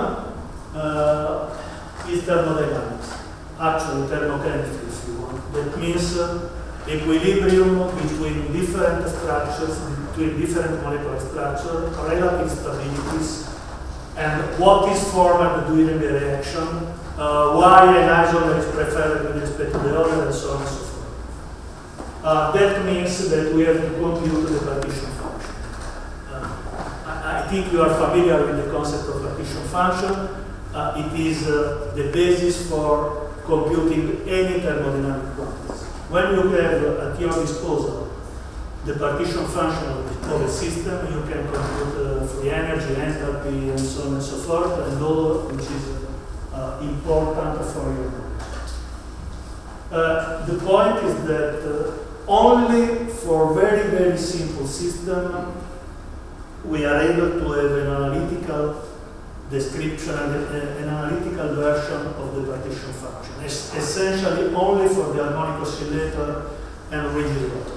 uh, is thermodynamics, actually thermochemistry if you want. That means uh, equilibrium between different structures, between different molecular structures, relative stabilities, and what is formed during the reaction, uh, why an isomer is preferred with respect to the other, and so on and so forth. Uh, that means that we have to compute the partition function. Uh, I, I think you are familiar with the concept of partition function. Uh, it is uh, the basis for computing any thermodynamic quantities. When you have at your disposal the partition function of a system, you can compute uh, free energy, enthalpy, and so on and so forth, and all which is uh, important for your knowledge. Uh, the point is that uh, only for very, very simple system we are able to have an analytical description, an analytical version of the partition function, es essentially only for the harmonic oscillator and rigid rotor,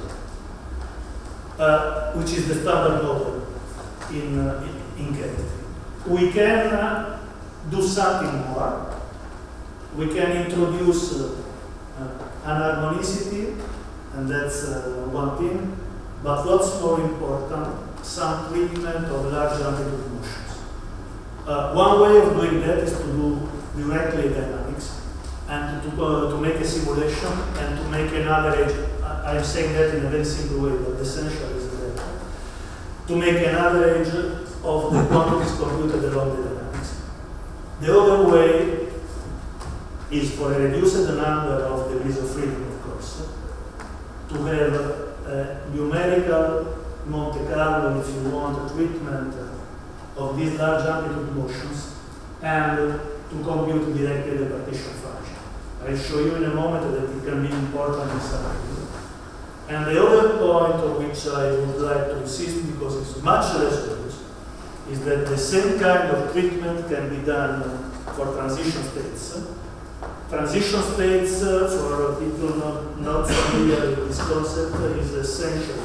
uh, which is the standard model in, uh, in, in chemistry. We can uh, do something more. We can introduce uh, uh, an harmonicity, and that's uh, one thing, but what's more important, some treatment of large amplitude motions. Uh, one way of doing that is to do directly dynamics and to, uh, to make a simulation and to make an average. I, I'm saying that in a very simple way, but essentially is that to make an average of the quantities computed along the dynamics. The other way is for a reduced number of degrees of freedom, of course, to have a numerical Monte Carlo, if you want, a treatment of these large amplitude motions and to compute directly the partition function. I'll show you in a moment that it can be important in some way. And the other point on which I would like to insist, because it's much less obvious, is that the same kind of treatment can be done for transition states. Transition states, uh, for people not, not familiar with this concept, uh, is essentially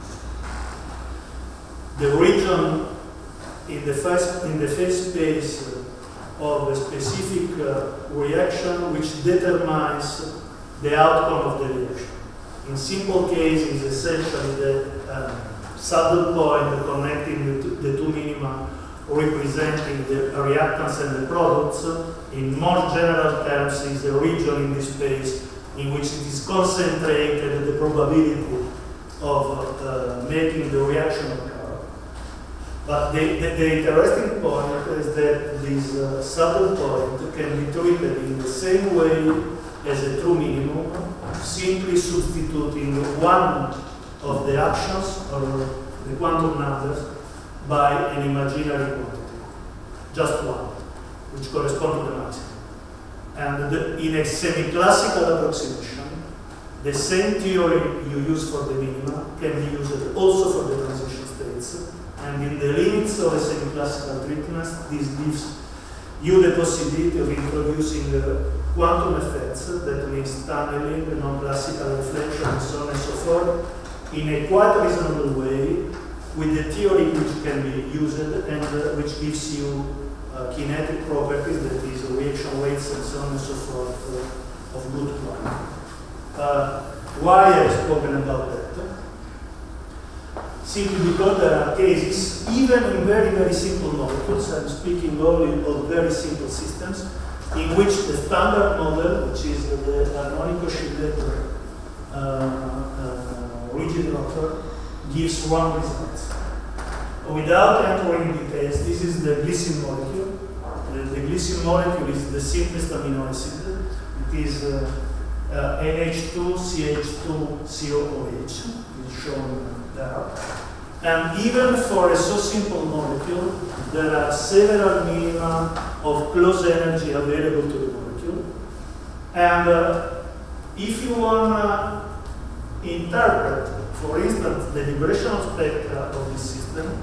the region in the phase, in the phase space of a specific uh, reaction which determines the outcome of the reaction. In simple cases, essentially the uh, saddle point connecting the two, the two minima representing the reactants and the products. In more general terms, is a region in this space in which it is concentrated the probability of uh, making the reaction occur. But the, the, the interesting point is that this uh, subtle point can be treated in the same way as a true minimum, simply substituting one of the actions or the quantum numbers by an imaginary quantity, just one, which corresponds to the maximum. And the, in a semi-classical approximation, the same theory you use for the minima can be used also for the transition states. And in the limits of a semi-classical treatment, this gives you the possibility of introducing uh, quantum effects, that means tunneling, non-classical reflection, and so on and so forth, in a quite reasonable way, with the theory which can be used and uh, which gives you uh, kinetic properties, that is, reaction rates and so on and so forth, uh, of good quality. Uh, why I have spoken about that? Simply because there are cases, even in very, very simple molecules, I'm speaking only of very simple systems, in which the standard model, which is the harmonic oscillator uh, uh, rigid rotor, gives wrong results. Without entering details, this is the glycine molecule. The, the glycine molecule is the simplest amino acid. It is uh, uh, N H two C H two C O O H, is shown there. And even for a so simple molecule, there are several minima of close energy available to the molecule. And uh, if you want to interpret, for instance, the vibrational spectra of this system,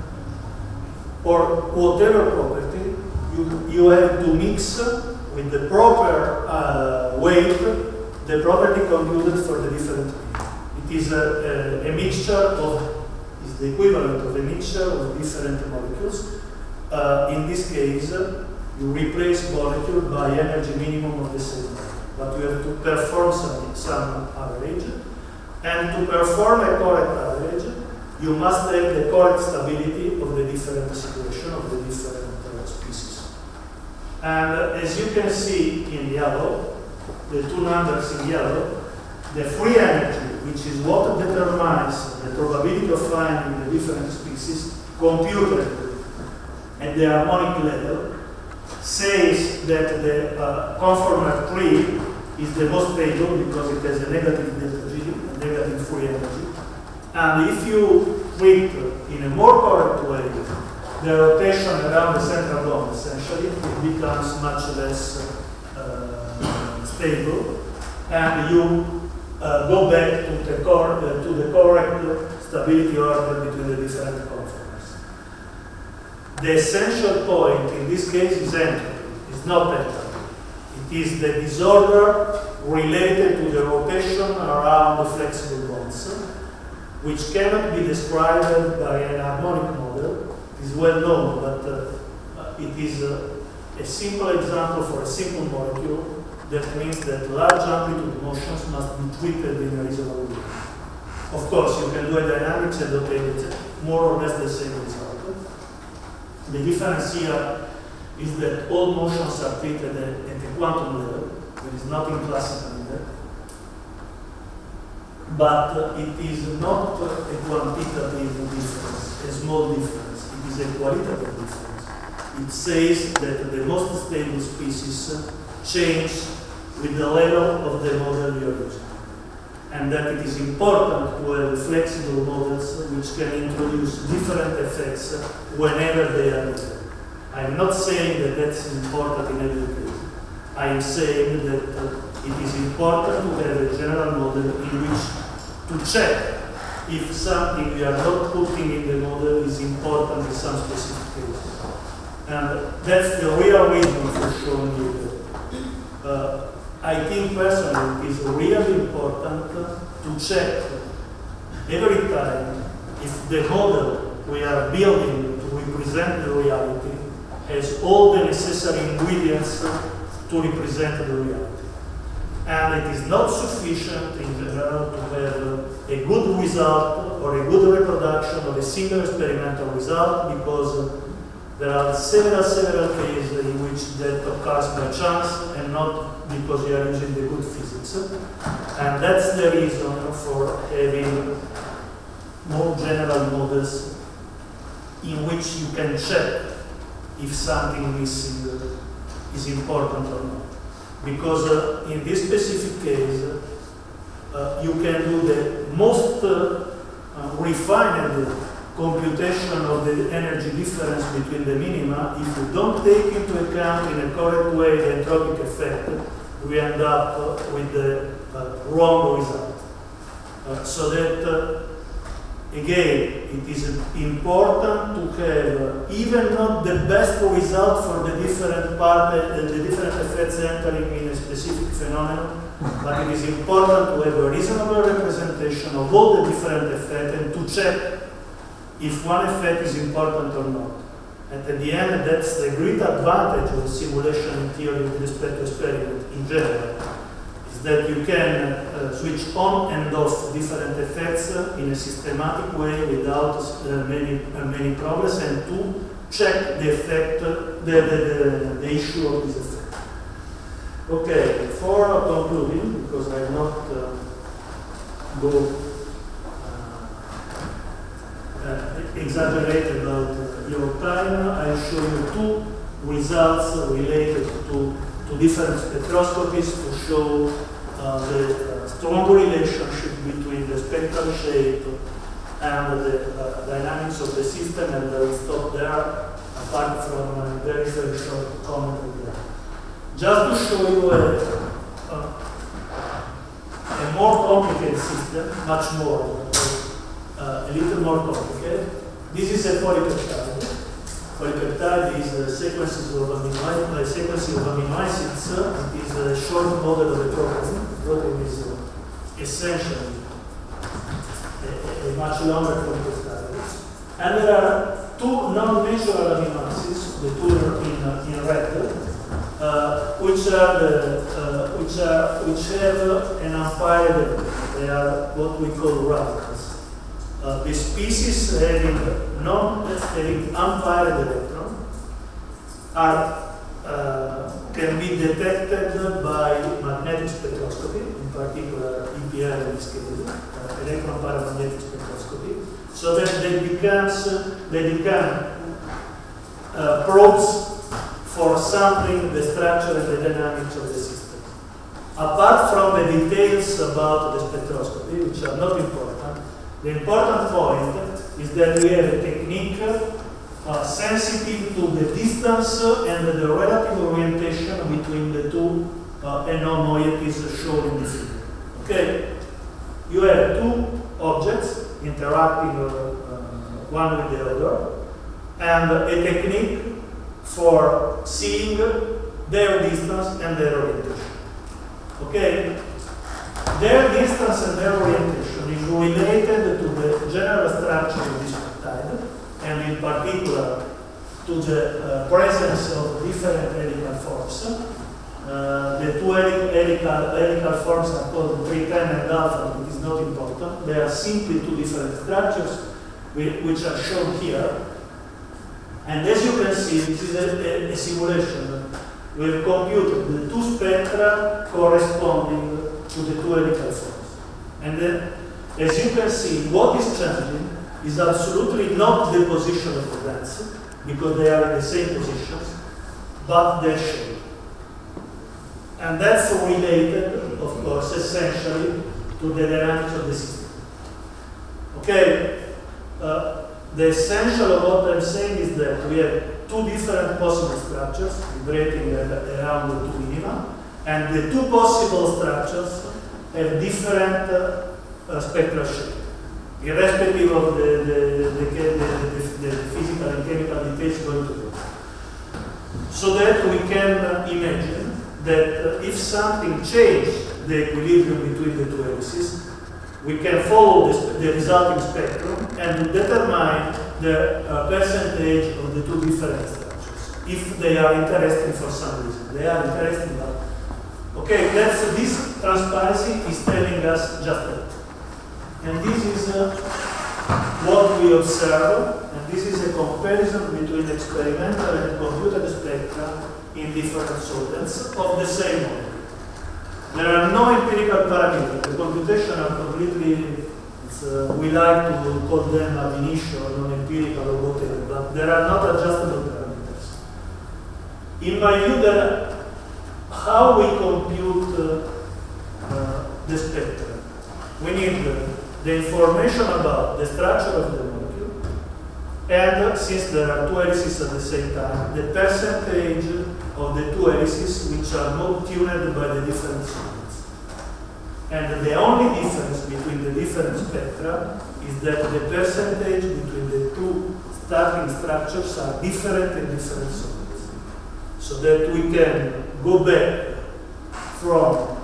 or whatever property, you, you have to mix with the proper uh, weight the property computed for the different minima. It is a, a, a mixture of, is the equivalent of a mixture of different molecules. Uh, in this case, uh, you replace molecule by energy minimum of the same molecule. But you have to perform some, some average. And to perform a correct average, you must have the correct stability of the different situation of the different uh, species. And uh, as you can see in yellow, the two numbers in yellow, the free energy, which is what determines the probability of finding the different species, computed at the harmonic level, says that the uh, conformal tree is the most stable because it has a negative delta G, a negative free energy. And if you treat in a more correct way the rotation around the central bond, essentially, it becomes much less uh, stable, and you uh, go back to the, cor uh, to the correct stability order between the different conformers. The essential point in this case is entropy, it's not entropy. It is the disorder related to the rotation around the flexible bonds, which cannot be described by an harmonic model. It is well known, but uh, it is uh, a simple example for a simple molecule. That means that large amplitude motions must be treated in a reasonable way. Of course, you can do a dynamics and obtain more or less the same result. The difference here is that all motions are treated at, at a quantum level. There is nothing classical in that. But uh, it is not uh, a quantitative difference, a small difference. It is a qualitative difference. It says that the most stable species change with the level of the model you are using. And that it is important to have flexible models which can introduce different effects whenever they are needed. I am not saying that that's important in every case. I am saying that uh, it is important to have a general model in which to check if something we are not putting in the model is important in some specific case. And that's the real reason for showing you that. Uh, I think personally it is really important to check every time if the model we are building to represent the reality has all the necessary ingredients to represent the reality. And it is not sufficient in general to have a good result or a good reproduction of a single experimental result, because There are several, several cases in which that occurs by chance and not because you are using the good physics. And that's the reason for having more general models in which you can check if something missing is important or not. Because uh, in this specific case, uh, you can do the most uh, uh, refined computation of the energy difference between the minima. If you don't take into account in a correct way the entropic effect, we end up uh, with the uh, wrong result. Uh, so that, uh, again, it is important to have uh, even not the best result for the different part, uh, the different effects entering in a specific phenomenon, but it is important to have a reasonable representation of all the different effects and to check if one effect is important or not. And at the end, that's the great advantage of simulation in theory with respect to experiment in general, is that you can uh, switch on and off different effects uh, in a systematic way without uh, many, uh, many problems, and to check the effect, uh, the, the, the, the issue of this effect. Okay, for concluding, because I will not uh, go Uh, exaggerate about uh, your time, I show you two results uh, related to, to different spectroscopies to show uh, the uh, strong relationship between the spectral shape and the uh, dynamics of the system, and I will stop there, apart from a very, very short comment on that. Just to show you a, a, a more complicated system, much more. Uh, a little more complicated. This is a polypeptide. Polypeptide is a sequences of amino, uh, sequences of amino acids. Uh, it is a short model of a protein. The protein is uh, essentially a, a much longer polypeptide. And there are two non-natural amino acids, the two in, uh, in red, uh, which are the uh, which are which have an unpaired element. They are what we call radicals. Uh, the species having non having unpaired electron are uh, can be detected by magnetic spectroscopy, in particular E P R in this case, uh, electron paramagnetic spectroscopy, so that they becomes uh, they become uh, probes for sampling the structure and the dynamics of the system. Apart from the details about the spectroscopy, which are not important, the important point is that we have a technique uh, sensitive to the distance and the relative orientation between the two uh, moieties shown in the figure. Okay? You have two objects interacting uh, uh, one with the other, and a technique for seeing their distance and their orientation. Okay? Their distance and their orientation is related to the general structure of this peptide, and in particular to the uh, presence of different helical forms. Uh, the two helical, helical forms are called three ten and alpha, but it is not important. They are simply two different structures which are shown here. And as you can see, this is a, a, a simulation. We have computed the two spectra corresponding to the two helical forms. And then, as you can see, what is changing is absolutely not the position of the bands, because they are in the same positions, but their shape. And that's related, of course, essentially to the dynamics of the system. Okay? Uh, the essential of what I'm saying is that we have two different possible structures vibrating around the two minima, and the two possible structures have different uh, uh, spectral shape, irrespective of the, the, the, the, the, the physical and chemical details going to it. So that we can uh, imagine that uh, if something changes the equilibrium between the two helices, we can follow this, the resulting spectrum and determine the uh, percentage of the two different structures, if they are interesting for some reason. They are interesting, but okay, that's uh, this transparency is telling us just that. And this is uh, what what we observe, and this is a comparison between experimental and computed spectra in different solvents of the same molecule. There are no empirical parameters. The computation are completely, it's, uh, we like to call them ab initio, non-empirical or whatever, but there are not adjustable parameters. In my view, there, how we compute uh, uh, the spectra, we need uh, the information about the structure of the molecule, and uh, since there are two helices at the same time, the percentage of the two helices which are not tuned by the different solvents. And the only difference between the different spectra is that the percentage between the two starting structures are different in different solvents. So that we can go back from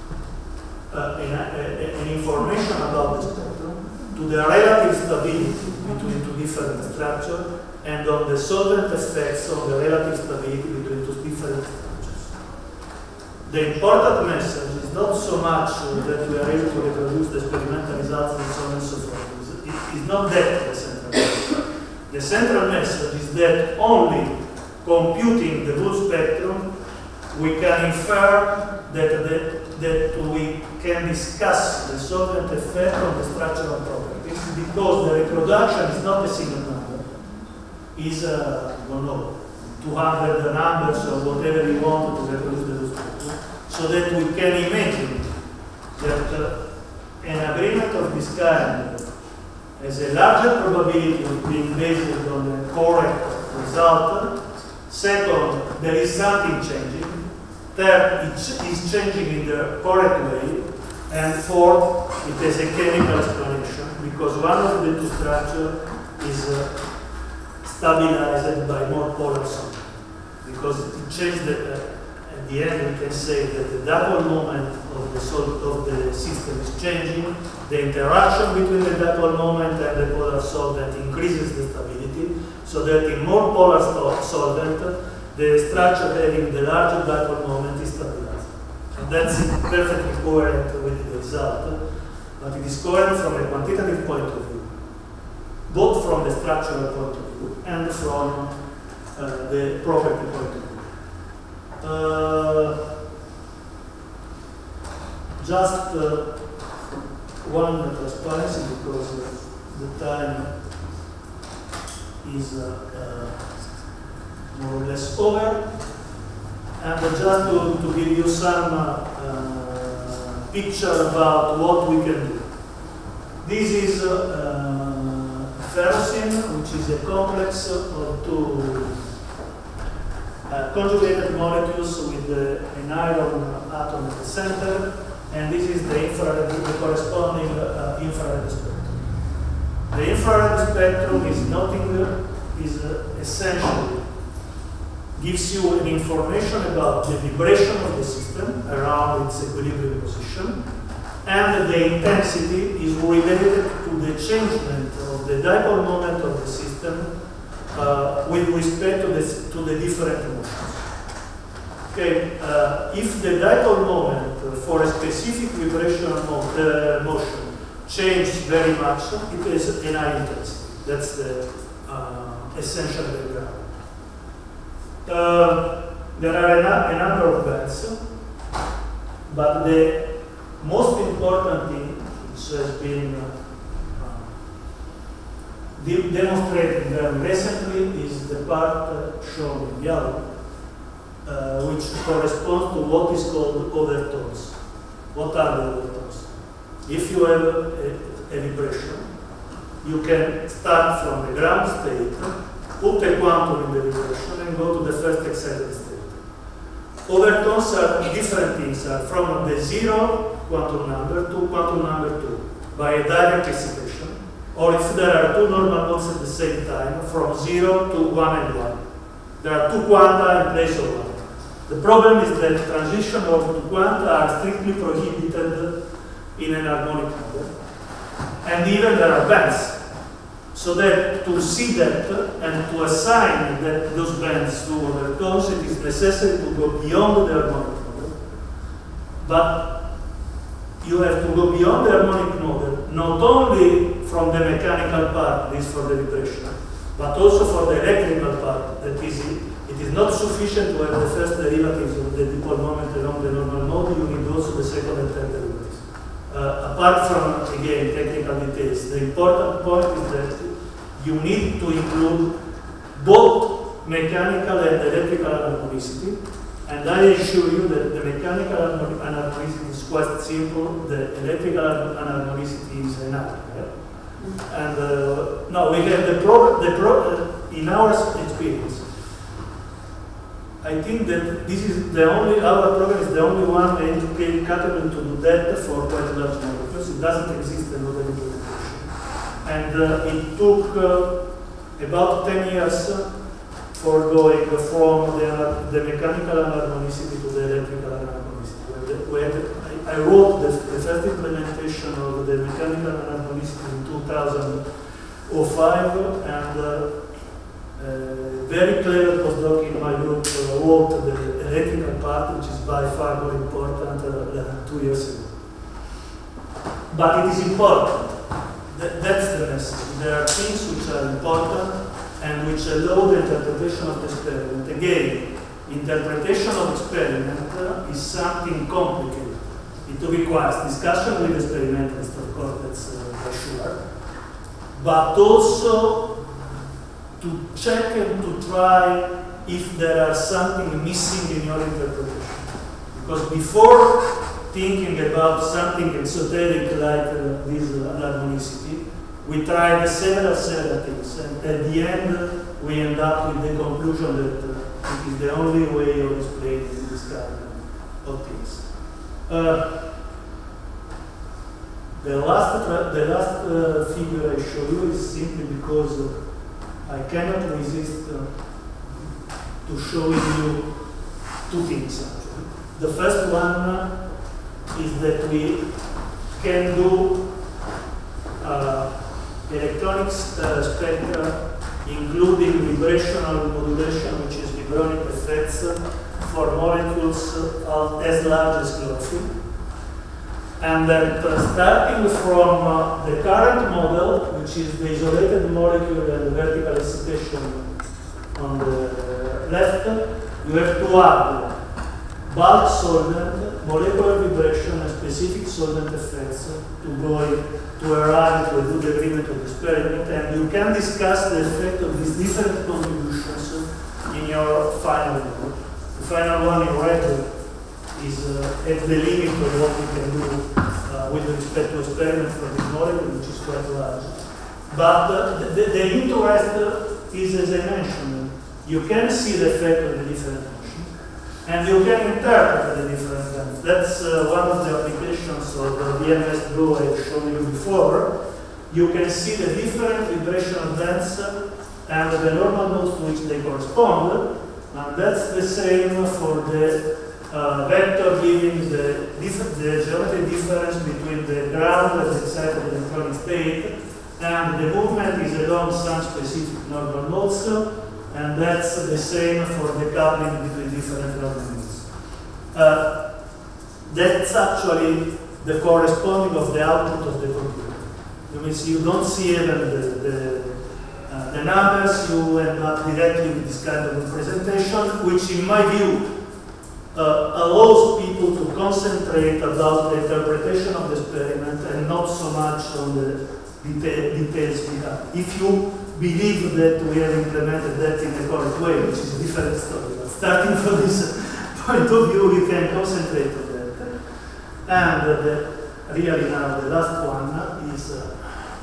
uh, an, a, an information about the spectrum to the relative stability between two different structures and on the solvent effects of the relative stability between two different structures. The important message is not so much uh, that we are able to reproduce the experimental results and so on and so forth. It is not that the central message. The central message is that only computing the full spectrum we can infer that, the, that we can discuss the solvent effect on the structural properties because the reproduction is not a single number. Is, uh, I don't know, two hundred numbers or whatever you want to reproduce the spectrum, so that we can imagine that uh, an agreement of this kind has a larger probability of being based on the correct result. Second, there is something changing. Third, it is changing in the correct way. And fourth, it has a chemical explanation because one of the two structures is uh, stabilized by more polar solvent. Because it changed the, uh, at the end we can say that the dipole moment of the, sol of the system is changing, the interaction between the dipole moment and the polar solvent increases the stability, so that in more polar solvent, the structure having the larger dipole moment is stabilized. And that's perfectly coherent with the result, but it is coherent from a quantitative point of view, both from the structural point of view and from uh, the property point of view. Uh, just uh, one transparency because uh, the time is uh, uh, more or less over. And uh, just to, to give you some uh, uh, picture about what we can do. This is uh, uh, ferrocene, which is a complex of two uh, conjugated molecules with uh, an iron atom at the center, and this is the infrared, the corresponding uh, infrared spectrum. The infrared spectrum is nothing, is uh, essentially gives you an information about the vibration of the system around its equilibrium position, and the intensity is related to the changement of the dipole moment of the system uh, with respect to the, to the different motions. Okay, uh, if the dipole moment for a specific vibrational mo uh, motion changes very much, it is an high intensity. That's the uh, essential background. Uh, there are a, a number of bands, but the most important thing which has been uh, de demonstrated very recently is the part uh, shown in yellow, uh, which corresponds to what is called overtones. What are the overtones? If you have a, a vibration, you can start from the ground state, put a quantum in the vibration, and go to the first excited state. Overtones are different things, are from the zero quantum number to quantum number two by a direct excitation, or if there are two normal modes at the same time, from zero to one and one. There are two quanta in place of one. The problem is that the transition of two quanta are strictly prohibited in an harmonic model, and even there are bands. So that to see that and to assign that those bands to overtones, it is necessary to go beyond the harmonic model. But you have to go beyond the harmonic model, not only from the mechanical part, this for the vibration, but also for the electrical part. That is, it is not sufficient to have the first derivatives of the dipole moment along the normal mode, you need also the second and third derivatives. Uh, apart from, again, technical details, the important point is that you need to include both mechanical and electrical anarmonicity, and I assure you that the mechanical anarmonicity is quite simple, the electrical anarmonicity is enough. Yeah? And uh, no, we have the problem, the pro uh, in our experience, I think that this is the only, our program is the only one capable to do that for quite large molecules. It doesn't exist in other implementation. And uh, it took uh, about ten years uh, for going from the, the mechanical anarmonicity to the electrical anarmonicity. Where the, I, I wrote the, the first implementation of the mechanical anarmonicity in two thousand five, and uh, Uh, very clever postdoc in my group uh, wrote the electrical part, which is by far more important uh, than two years ago. But it is important. Th that's the message. There are things which are important and which allow the interpretation of the experiment. Again, interpretation of experiment uh, is something complicated. It requires discussion with experimentalists, of course, that's uh, for sure, but also to check and to try if there are something missing in your interpretation. Because before thinking about something exoteric like uh, this uh, anarmonicity, we tried several, several things, and at the end we end up with the conclusion that uh, it is the only way of explaining this kind of things. Uh, the last, the last uh, figure I show you is simply because uh, I cannot resist uh, to showing you two things actually. The first one uh, is that we can do uh, electronic uh, spectra, including vibrational modulation, which is vibronic effects, uh, for molecules uh, as large as chlorophyll. And then uh, starting from uh, the current model, which is the isolated molecule and vertical excitation on the left, you have to add bulk solvent, molecular vibration, and specific solvent effects to go to arrive to a good agreement of the experiment, and you can discuss the effect of these different contributions in your final model. The final one in red is uh, at the limit of what we can do uh, with respect to experiment for this molecule, which is quite large. But uh, the, the interest uh, is, as I mentioned, you can see the effect of the different motion, and you can interpret the different bands. That's uh, one of the applications of the V M S Go I showed you before. You can see the different vibrational bands uh, and the normal modes to which they correspond, and that's the same for the Uh, vector giving the, the geometry difference between the ground and the excited electronic state, and the movement is along some specific normal modes, and that's the same for the coupling between different normal modes. Uh, that's actually the corresponding of the output of the computer. You may see, you don't see even the, the, uh, the numbers, you end up directly with this kind of representation, which in my view Uh, allows people to concentrate about the interpretation of the experiment and not so much on the detail, details behind. If you believe that we have implemented that in the correct way, which is a different story, but starting from this point of view, you can concentrate on that. And uh, the, really now the last one is uh,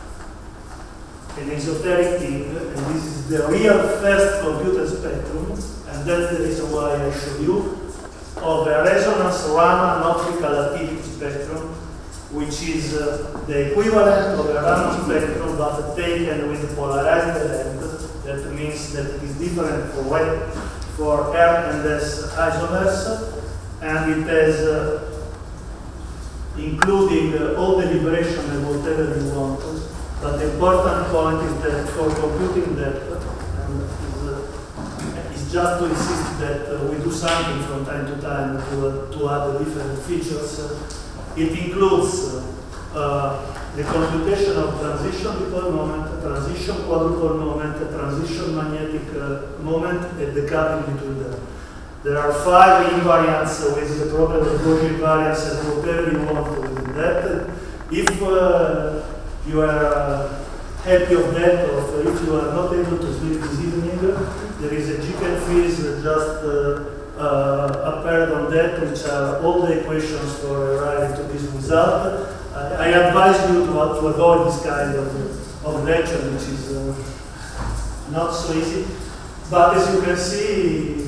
an esoteric thing, and this is the real first computer spectrum, and that's the reason why I show you, of a resonance Raman optical activity spectrum, which is uh, the equivalent of a Raman spectrum but taken with polarized element. That means that it is different for wet, for R and S isomers, and it has uh, including uh, all the vibration and whatever you want. But the important point is that for computing that, and is, uh, just to insist that uh, we do something from time to time to, uh, to add different features. Uh, it includes uh, uh, the computation of transition dipole moment, transition quadrupole moment, transition magnetic uh, moment, and the coupling between them. There are five invariants uh, with the problem of Gaussian invariance and whatever you want within that. If uh, you are uh, happy of that, or if you are not able to sleep this evening, there is a G K quiz just uh, uh, appeared on that, which are all the equations for arriving to this result. I, I advise you to, to avoid this kind of, of lecture, which is uh, not so easy. But as you can see,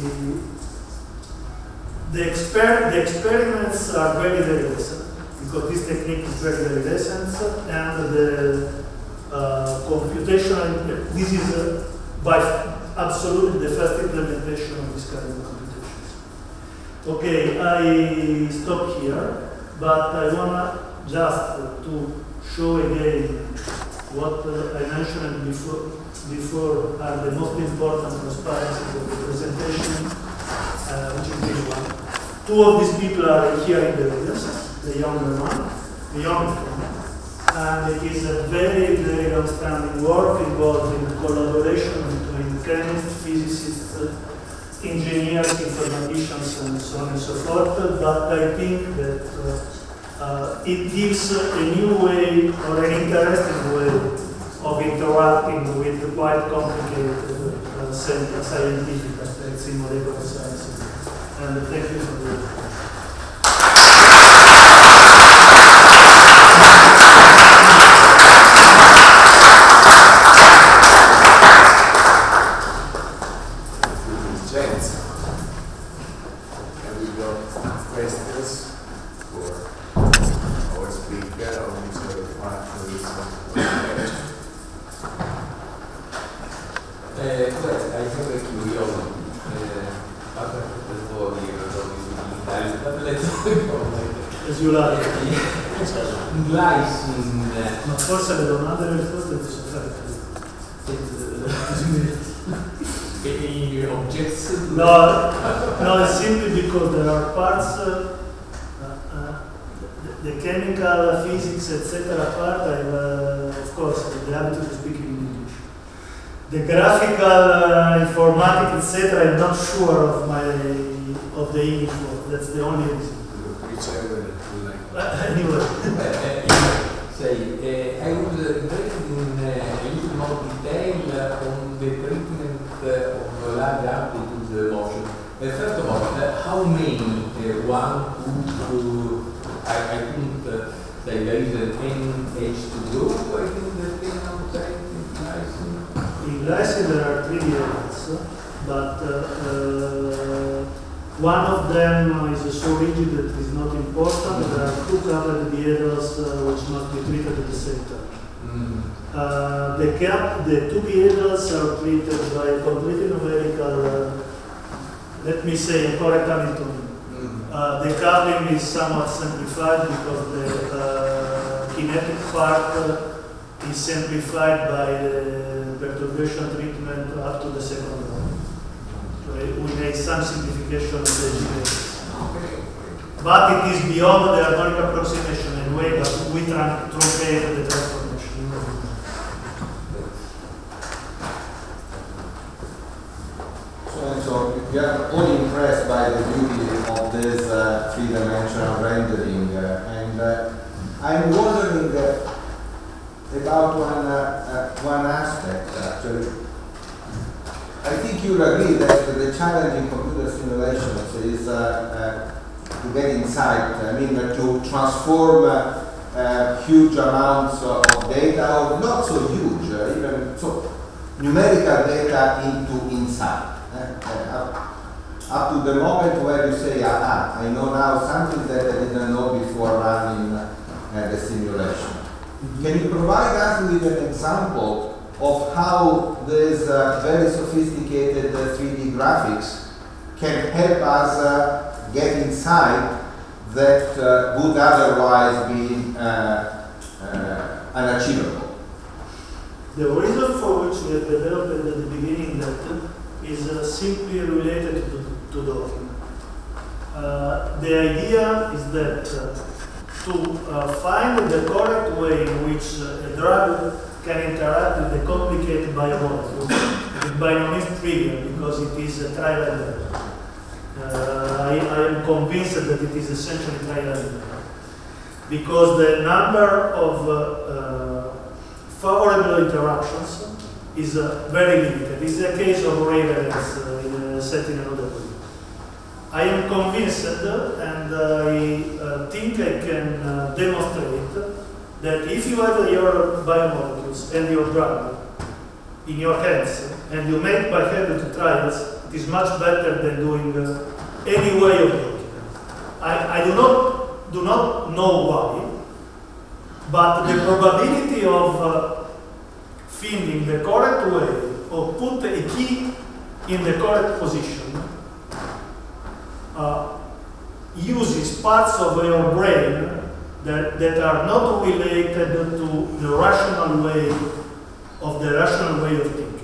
the, exper the experiments are very, very recent, because this technique is very, very recent, and the uh, computational, this is uh, by absolutely the first implementation of this kind of computations. Okay, I stop here, but I want to just to show again what uh, I mentioned before, before are the most important transparencies of the presentation, uh, which is this one. Two of these people are here in the audience, the younger one, the youngest one. And it is a very, very long-standing work involving collaboration between chemists, physicists, uh, engineers, informaticians, and so on and so forth. But I think that uh, uh, it gives a new way or an interesting way of interacting with quite complicated uh, scientific aspects in molecular science. And thank you for that. Ma forse le domande e le risposte ti sono fatte. Any objections? No, no, it's simply because there are parts, uh, uh, the, the chemical, physics, et cetera part, I have, uh, of course, the habit to speak in English. The graphical, uh, informatics, et cetera, I'm not sure of my of the English word. That's the only reason. Whichever you like. Uh, anyway. Say, uh, I was uh, interested in uh, a little more detail uh, on the treatment uh, of large amplitude motion. Uh, first of all, uh, how many uh, one, two, uh, I, I think uh, say there is an N H two, I think that can outside in glycine. In glycine there are three elements, but uh, uh, one of them is so rigid that it is not important. There are two covered diaedals uh, which must be treated at the same time. Mm. Uh, the, cap, the two diaedals are treated by a completely numerical, uh, let me say, correct Hamiltonian. Mm. Uh, the coupling is somewhat simplified because the uh, kinetic part uh, is simplified by the perturbation treatment up to the second order. We made some simplification of the geometry. But it is beyond the harmonic approximation in a way that we tran truncate the transformation. So, so we are all impressed by the beauty of this uh, three-dimensional rendering, uh, and uh, I'm wondering uh, about one, uh, uh, one aspect actually. I think you'll agree that the challenge in computer simulations is uh, uh, to get insight, I mean, uh, to transform uh, uh, huge amounts of data, or not so huge, uh, even so numerical data into insight. Uh, uh, up, up to the moment where you say, ah, I know now something that I didn't know before running uh, the simulation. Mm-hmm. Can you provide us with an example of how these uh, very sophisticated uh, three D graphics can help us uh, get insight that uh, would otherwise be uh, uh, unachievable? The reason for which we have developed at the beginning that is uh, simply related to, to docking. Uh, the idea is that uh, to uh, find the correct way in which uh, a drug can interact with the complicated biomolecule, by no means trivial, because it is a trial and error. Uh, I, I am convinced that it is essentially trial and error, because the number of uh, uh, favorable interactions is uh, very limited. This is a case of reverence uh, in a setting another way. I am convinced uh, and I uh, think I can uh, demonstrate that if you have your biomolecules and your drug in your hands and you make by hand trials, it is much better than doing uh, any way of working. I, I do not do not know why, but the probability of uh, finding the correct way or put a key in the correct position uh, uses parts of your brain that, that are not related to the rational way of the rational way of thinking.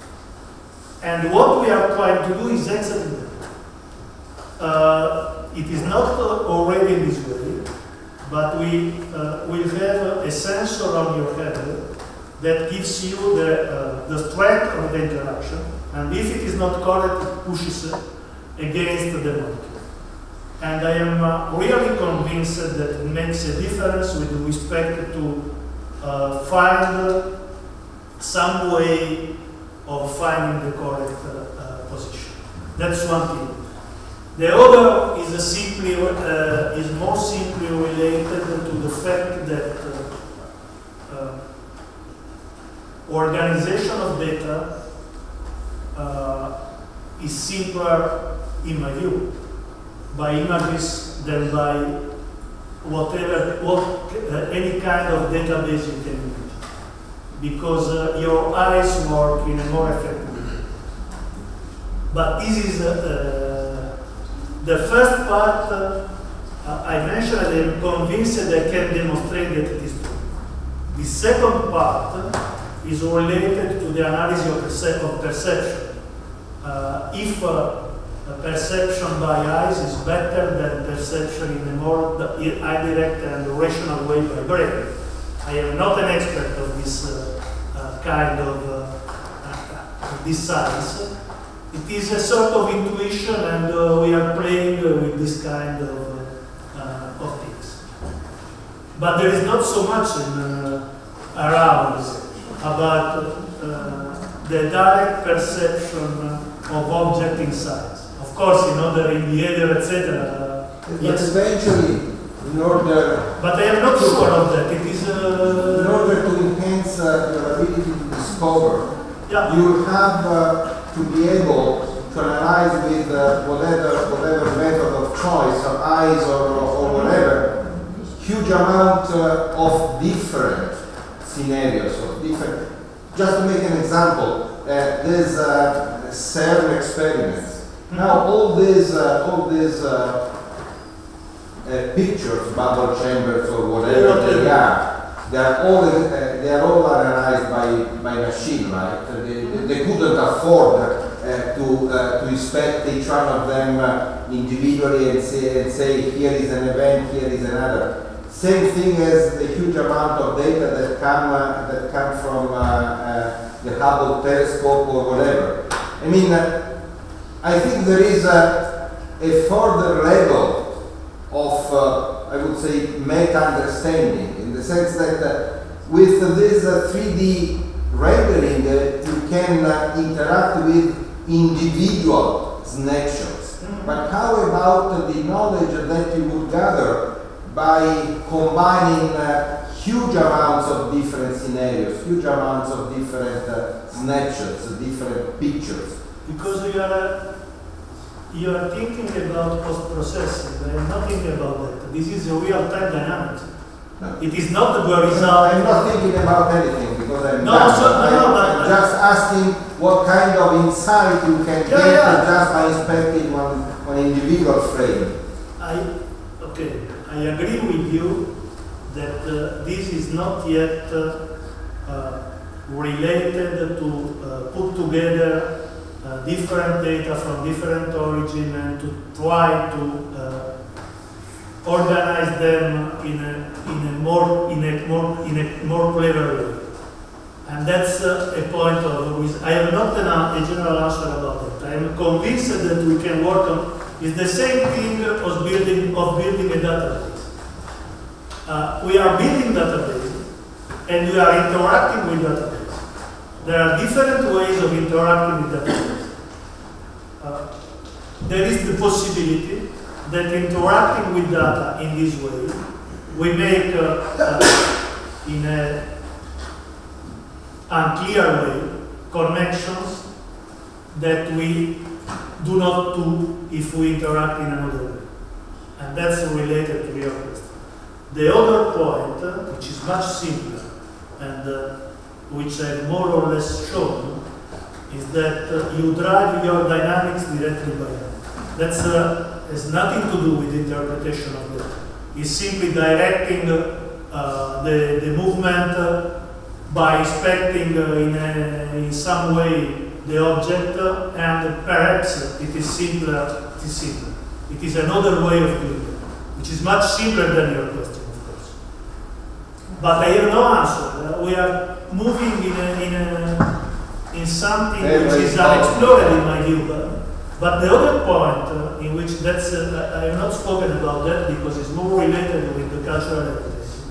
And what we are trying to do is exactly that. Uh, it is not uh, already in this way, but we uh, will have a sensor on your head that gives you the, uh, the strength of the interaction, and if it is not correct, it pushes against the molecule. And I am uh, really convinced that it makes a difference with respect to uh, find some way of finding the correct uh, uh, position. That's one thing. The other is, a simply, uh, is more simply related to the fact that uh, uh, organization of data uh, is simpler, in my view, by images than by whatever, what, uh, any kind of database you can imagine, because uh, your eyes work in a more effective way. But this is uh, uh, the first part uh, I mentioned. I am convinced that I can demonstrate that it is true. The second part uh, is related to the analysis of, percep of perception. Uh, if uh, a perception by eyes is better than perception in a more indirect and rational way by brain. I am not an expert of this uh, uh, kind of uh, uh, this science. It is a sort of intuition, and uh, we are playing uh, with this kind of, uh, of things. But there is not so much in, uh, around about uh, the direct perception of object in science. Of course, you know, the behavior, et cetera. But Yes. eventually, in order, But I am not sure of that. It is uh, in order to enhance uh, your ability to discover, yeah. you have uh, to be able to analyze with uh, whatever whatever method of choice, or eyes or, or whatever, huge amount uh, of different scenarios, of different. Just to make an example, uh, there's uh, CERN experiments. Mm-hmm. Now all these uh, all these uh, uh, pictures, bubble chambers or whatever they are, they are all uh, they are all analyzed by by machine, right? They, they couldn't afford uh, to uh, to inspect each one of them uh, individually and say and say here is an event, here is another. Same thing as the huge amount of data that come uh, that come from uh, uh, the Hubble telescope or whatever. I mean, uh, I think there is a, a further level of, uh, I would say, meta-understanding, in the sense that uh, with this uh, three D rendering, uh, you can uh, interact with individual snapshots. Mm-hmm. But how about the knowledge that you would gather by combining uh, huge amounts of different scenarios, huge amounts of different uh, snapshots, different pictures? Because you are uh, you are thinking about post-processing. I am not thinking about that. This is a real-time dynamics. No. It is not the result. I'm not thinking about anything because I'm no, not. so, no, no, I'm, I'm just asking what kind of insight you can yeah, get yeah. just by inspecting one, one individual frame. I okay. I agree with you that uh, this is not yet uh, uh, related to uh, put together uh, different data from different origin and to try to uh, organize them in a, in a more in a more in a more clever way. And that's uh, a point of which I have not an, a general answer about that. I am convinced that we can work on. It's the same thing as building of building a database. Uh, we are building database, and we are interacting with database. There are different ways of interacting with database. Uh, there is the possibility that interacting with data in this way, we make uh, uh, in a unclear way connections that we do not do if we interact in another way. And that's related to your question. The other point, uh, which is much simpler and uh, which I've more or less shown, is that uh, you drive your dynamics directly by hand. That's uh, has nothing to do with interpretation of data. It's simply directing uh, the, the movement uh, by expecting uh, in, a, in some way the object, uh, and perhaps it is simpler. It is simpler. It is another way of doing it, which is much simpler than your question, of course. But I have no answer. Uh, we are moving in a, in, a, in something Very which is unexplored in my view. But, but the other point uh, in which that's uh, I have not spoken about that because it's more related with the cultural heritage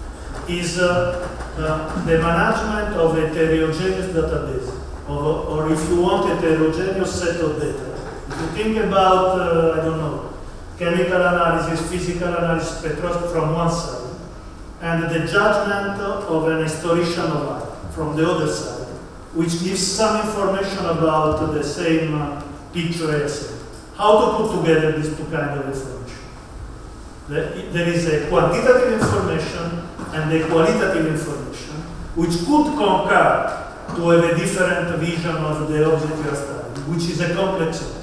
is uh, uh, the management of a heterogeneous database. Or, or if you want a heterogeneous set of data. If you think about, uh, I don't know, chemical analysis, physical analysis, spectroscopy from one side, and the judgment of an historian of art from the other side, which gives some information about the same uh, picture essay. How to put together these two kinds of information? There is a quantitative information and a qualitative information, which could concur to have a different vision of the object you are studying, which is a complex object.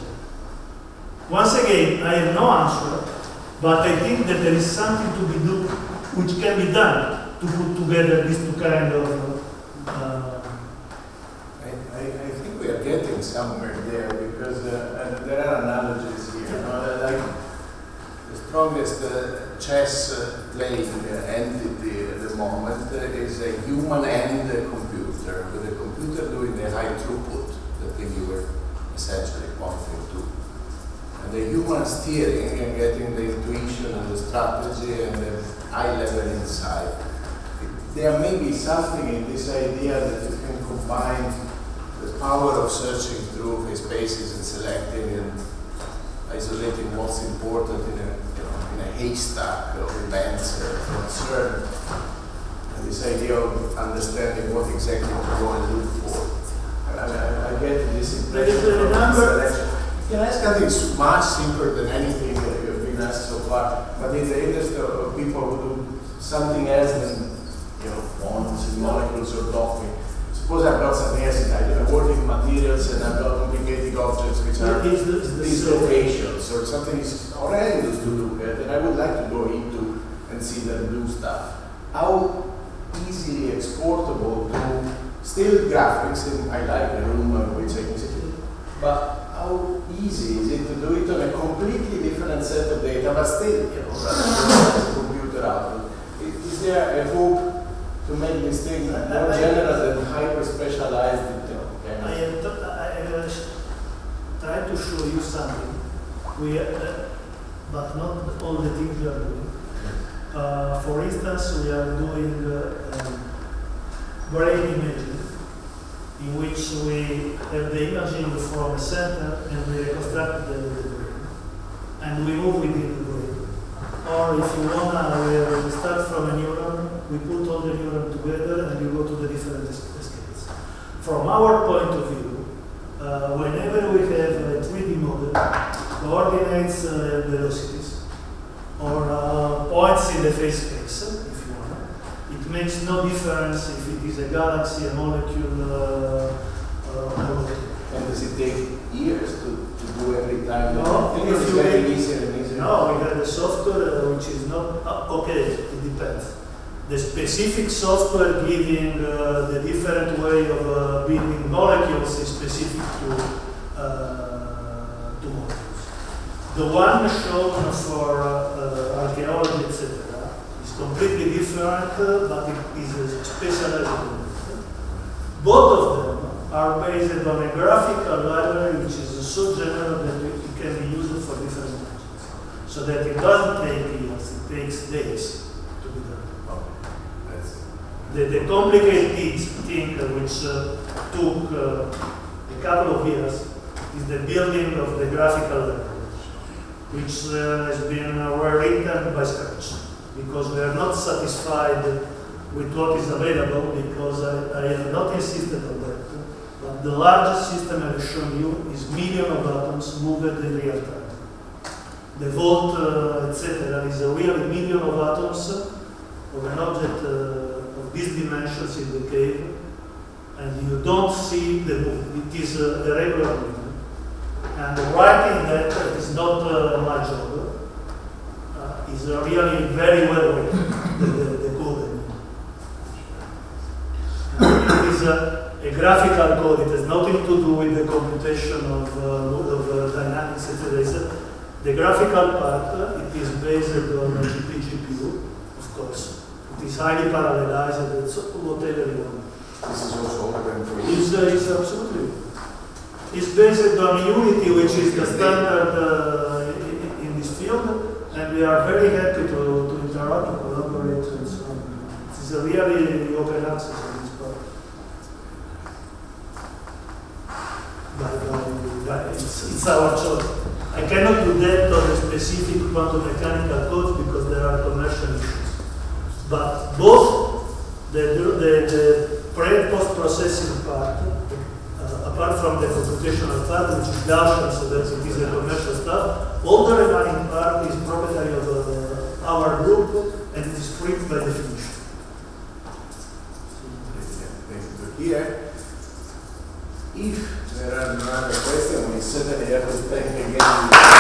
Once again, I have no answer, but I think that there is something to be do, which can be done to put together these two kind of. Uh, I, I, I think we are getting somewhere there because uh, there are analogies here. You know, like the strongest uh, chess uh, playing uh, entity at the moment uh, is a human and a computer. With the computer doing the high throughput, the thing you were essentially pointing to. And the human steering and getting the intuition and the strategy and the high level insight. There may be something in this idea that you can combine the power of searching through spaces and selecting and isolating what's important in a, you know, in a haystack of events uh, concerned. This idea of understanding what exactly to go and look for. I, I, I get this impression from this selection. Can I ask something it's much simpler than anything that you've been asked so far, but in the interest of people who do something else than, you know, bonds and molecules or docking. Suppose I've got something else in I do working materials and I've got complicated objects which are dislocations or something is horrendous to look at, and I would like to go into and see them do stuff. How easily exportable to still graphics, and I like the room which I can see, but how easy is it to do it on a completely different set of data, but still, you know, rather than computer output? Is, is there a hope to make this thing more general than hyper-specialized? You know, kind of? I have t I have tried to show you something, we, uh, but not all the things we are doing. Uh, for instance, we are doing uh, um, brain imaging, in which we have the imaging from a center and we reconstruct the, the brain, and we move within the brain. Or if you wanna, we, we start from a neuron, we put all the neurons together and you go to the different scales. From our point of view, uh, whenever we have a three D model, coordinates uh, velocities, or uh, points in the phase space, if you want. It makes no difference if it is a galaxy, a molecule, uh, or whatever. And does it take years to, to do every time? No, I think if it's you getting make, easier and easier. No, we have a software uh, which is not, uh, okay, it depends. The specific software giving uh, the different way of uh, building molecules is specific to, uh, to molecules. The one shown for uh, archaeology, et cetera, is completely different, uh, but it is a specialized domain. Both of them are based on a graphical library which is so general that it can be used for different objects. So that it doesn't take years, it takes days to be done. Okay. That's The, the complicated thing uh, which uh, took uh, a couple of years is the building of the graphical language, which uh, has been uh, rewritten by scratch, because we are not satisfied with what is available, because I, I have not insisted on that. But the largest system I have shown you is million of atoms moved in real time. The volt, uh, et cetera, is a real million of atoms of an object uh, of these dimensions in the cave, and you don't see the movement. It is uh, a regular movement. And writing that is not uh, my job. Uh, is uh, really very well written, the, the, the code. It is a, a graphical code. It has nothing to do with the computation of, uh, of uh, dynamics, et cetera. The graphical part, uh, it is based on a G P G P U, of course. It is highly parallelized, it's whatever you want. This is also open for you. It's, uh, it's absolutely. It's based on Unity, which is the standard uh, in, in this field, and we are very happy to, to interact, to collaborate, and so on. It's a really open access on this part. But, uh, but it's, it's our choice. I cannot do that on a specific quantum mechanical code because there are commercial issues. But both the, the, the pre and post processing part, uh, apart from the computational part, which is Gaussian, so that it is a commercial stuff, all the remaining part is proprietary of uh, our group and it is free by definition. Here, if there are no other questions, we certainly have to thank again.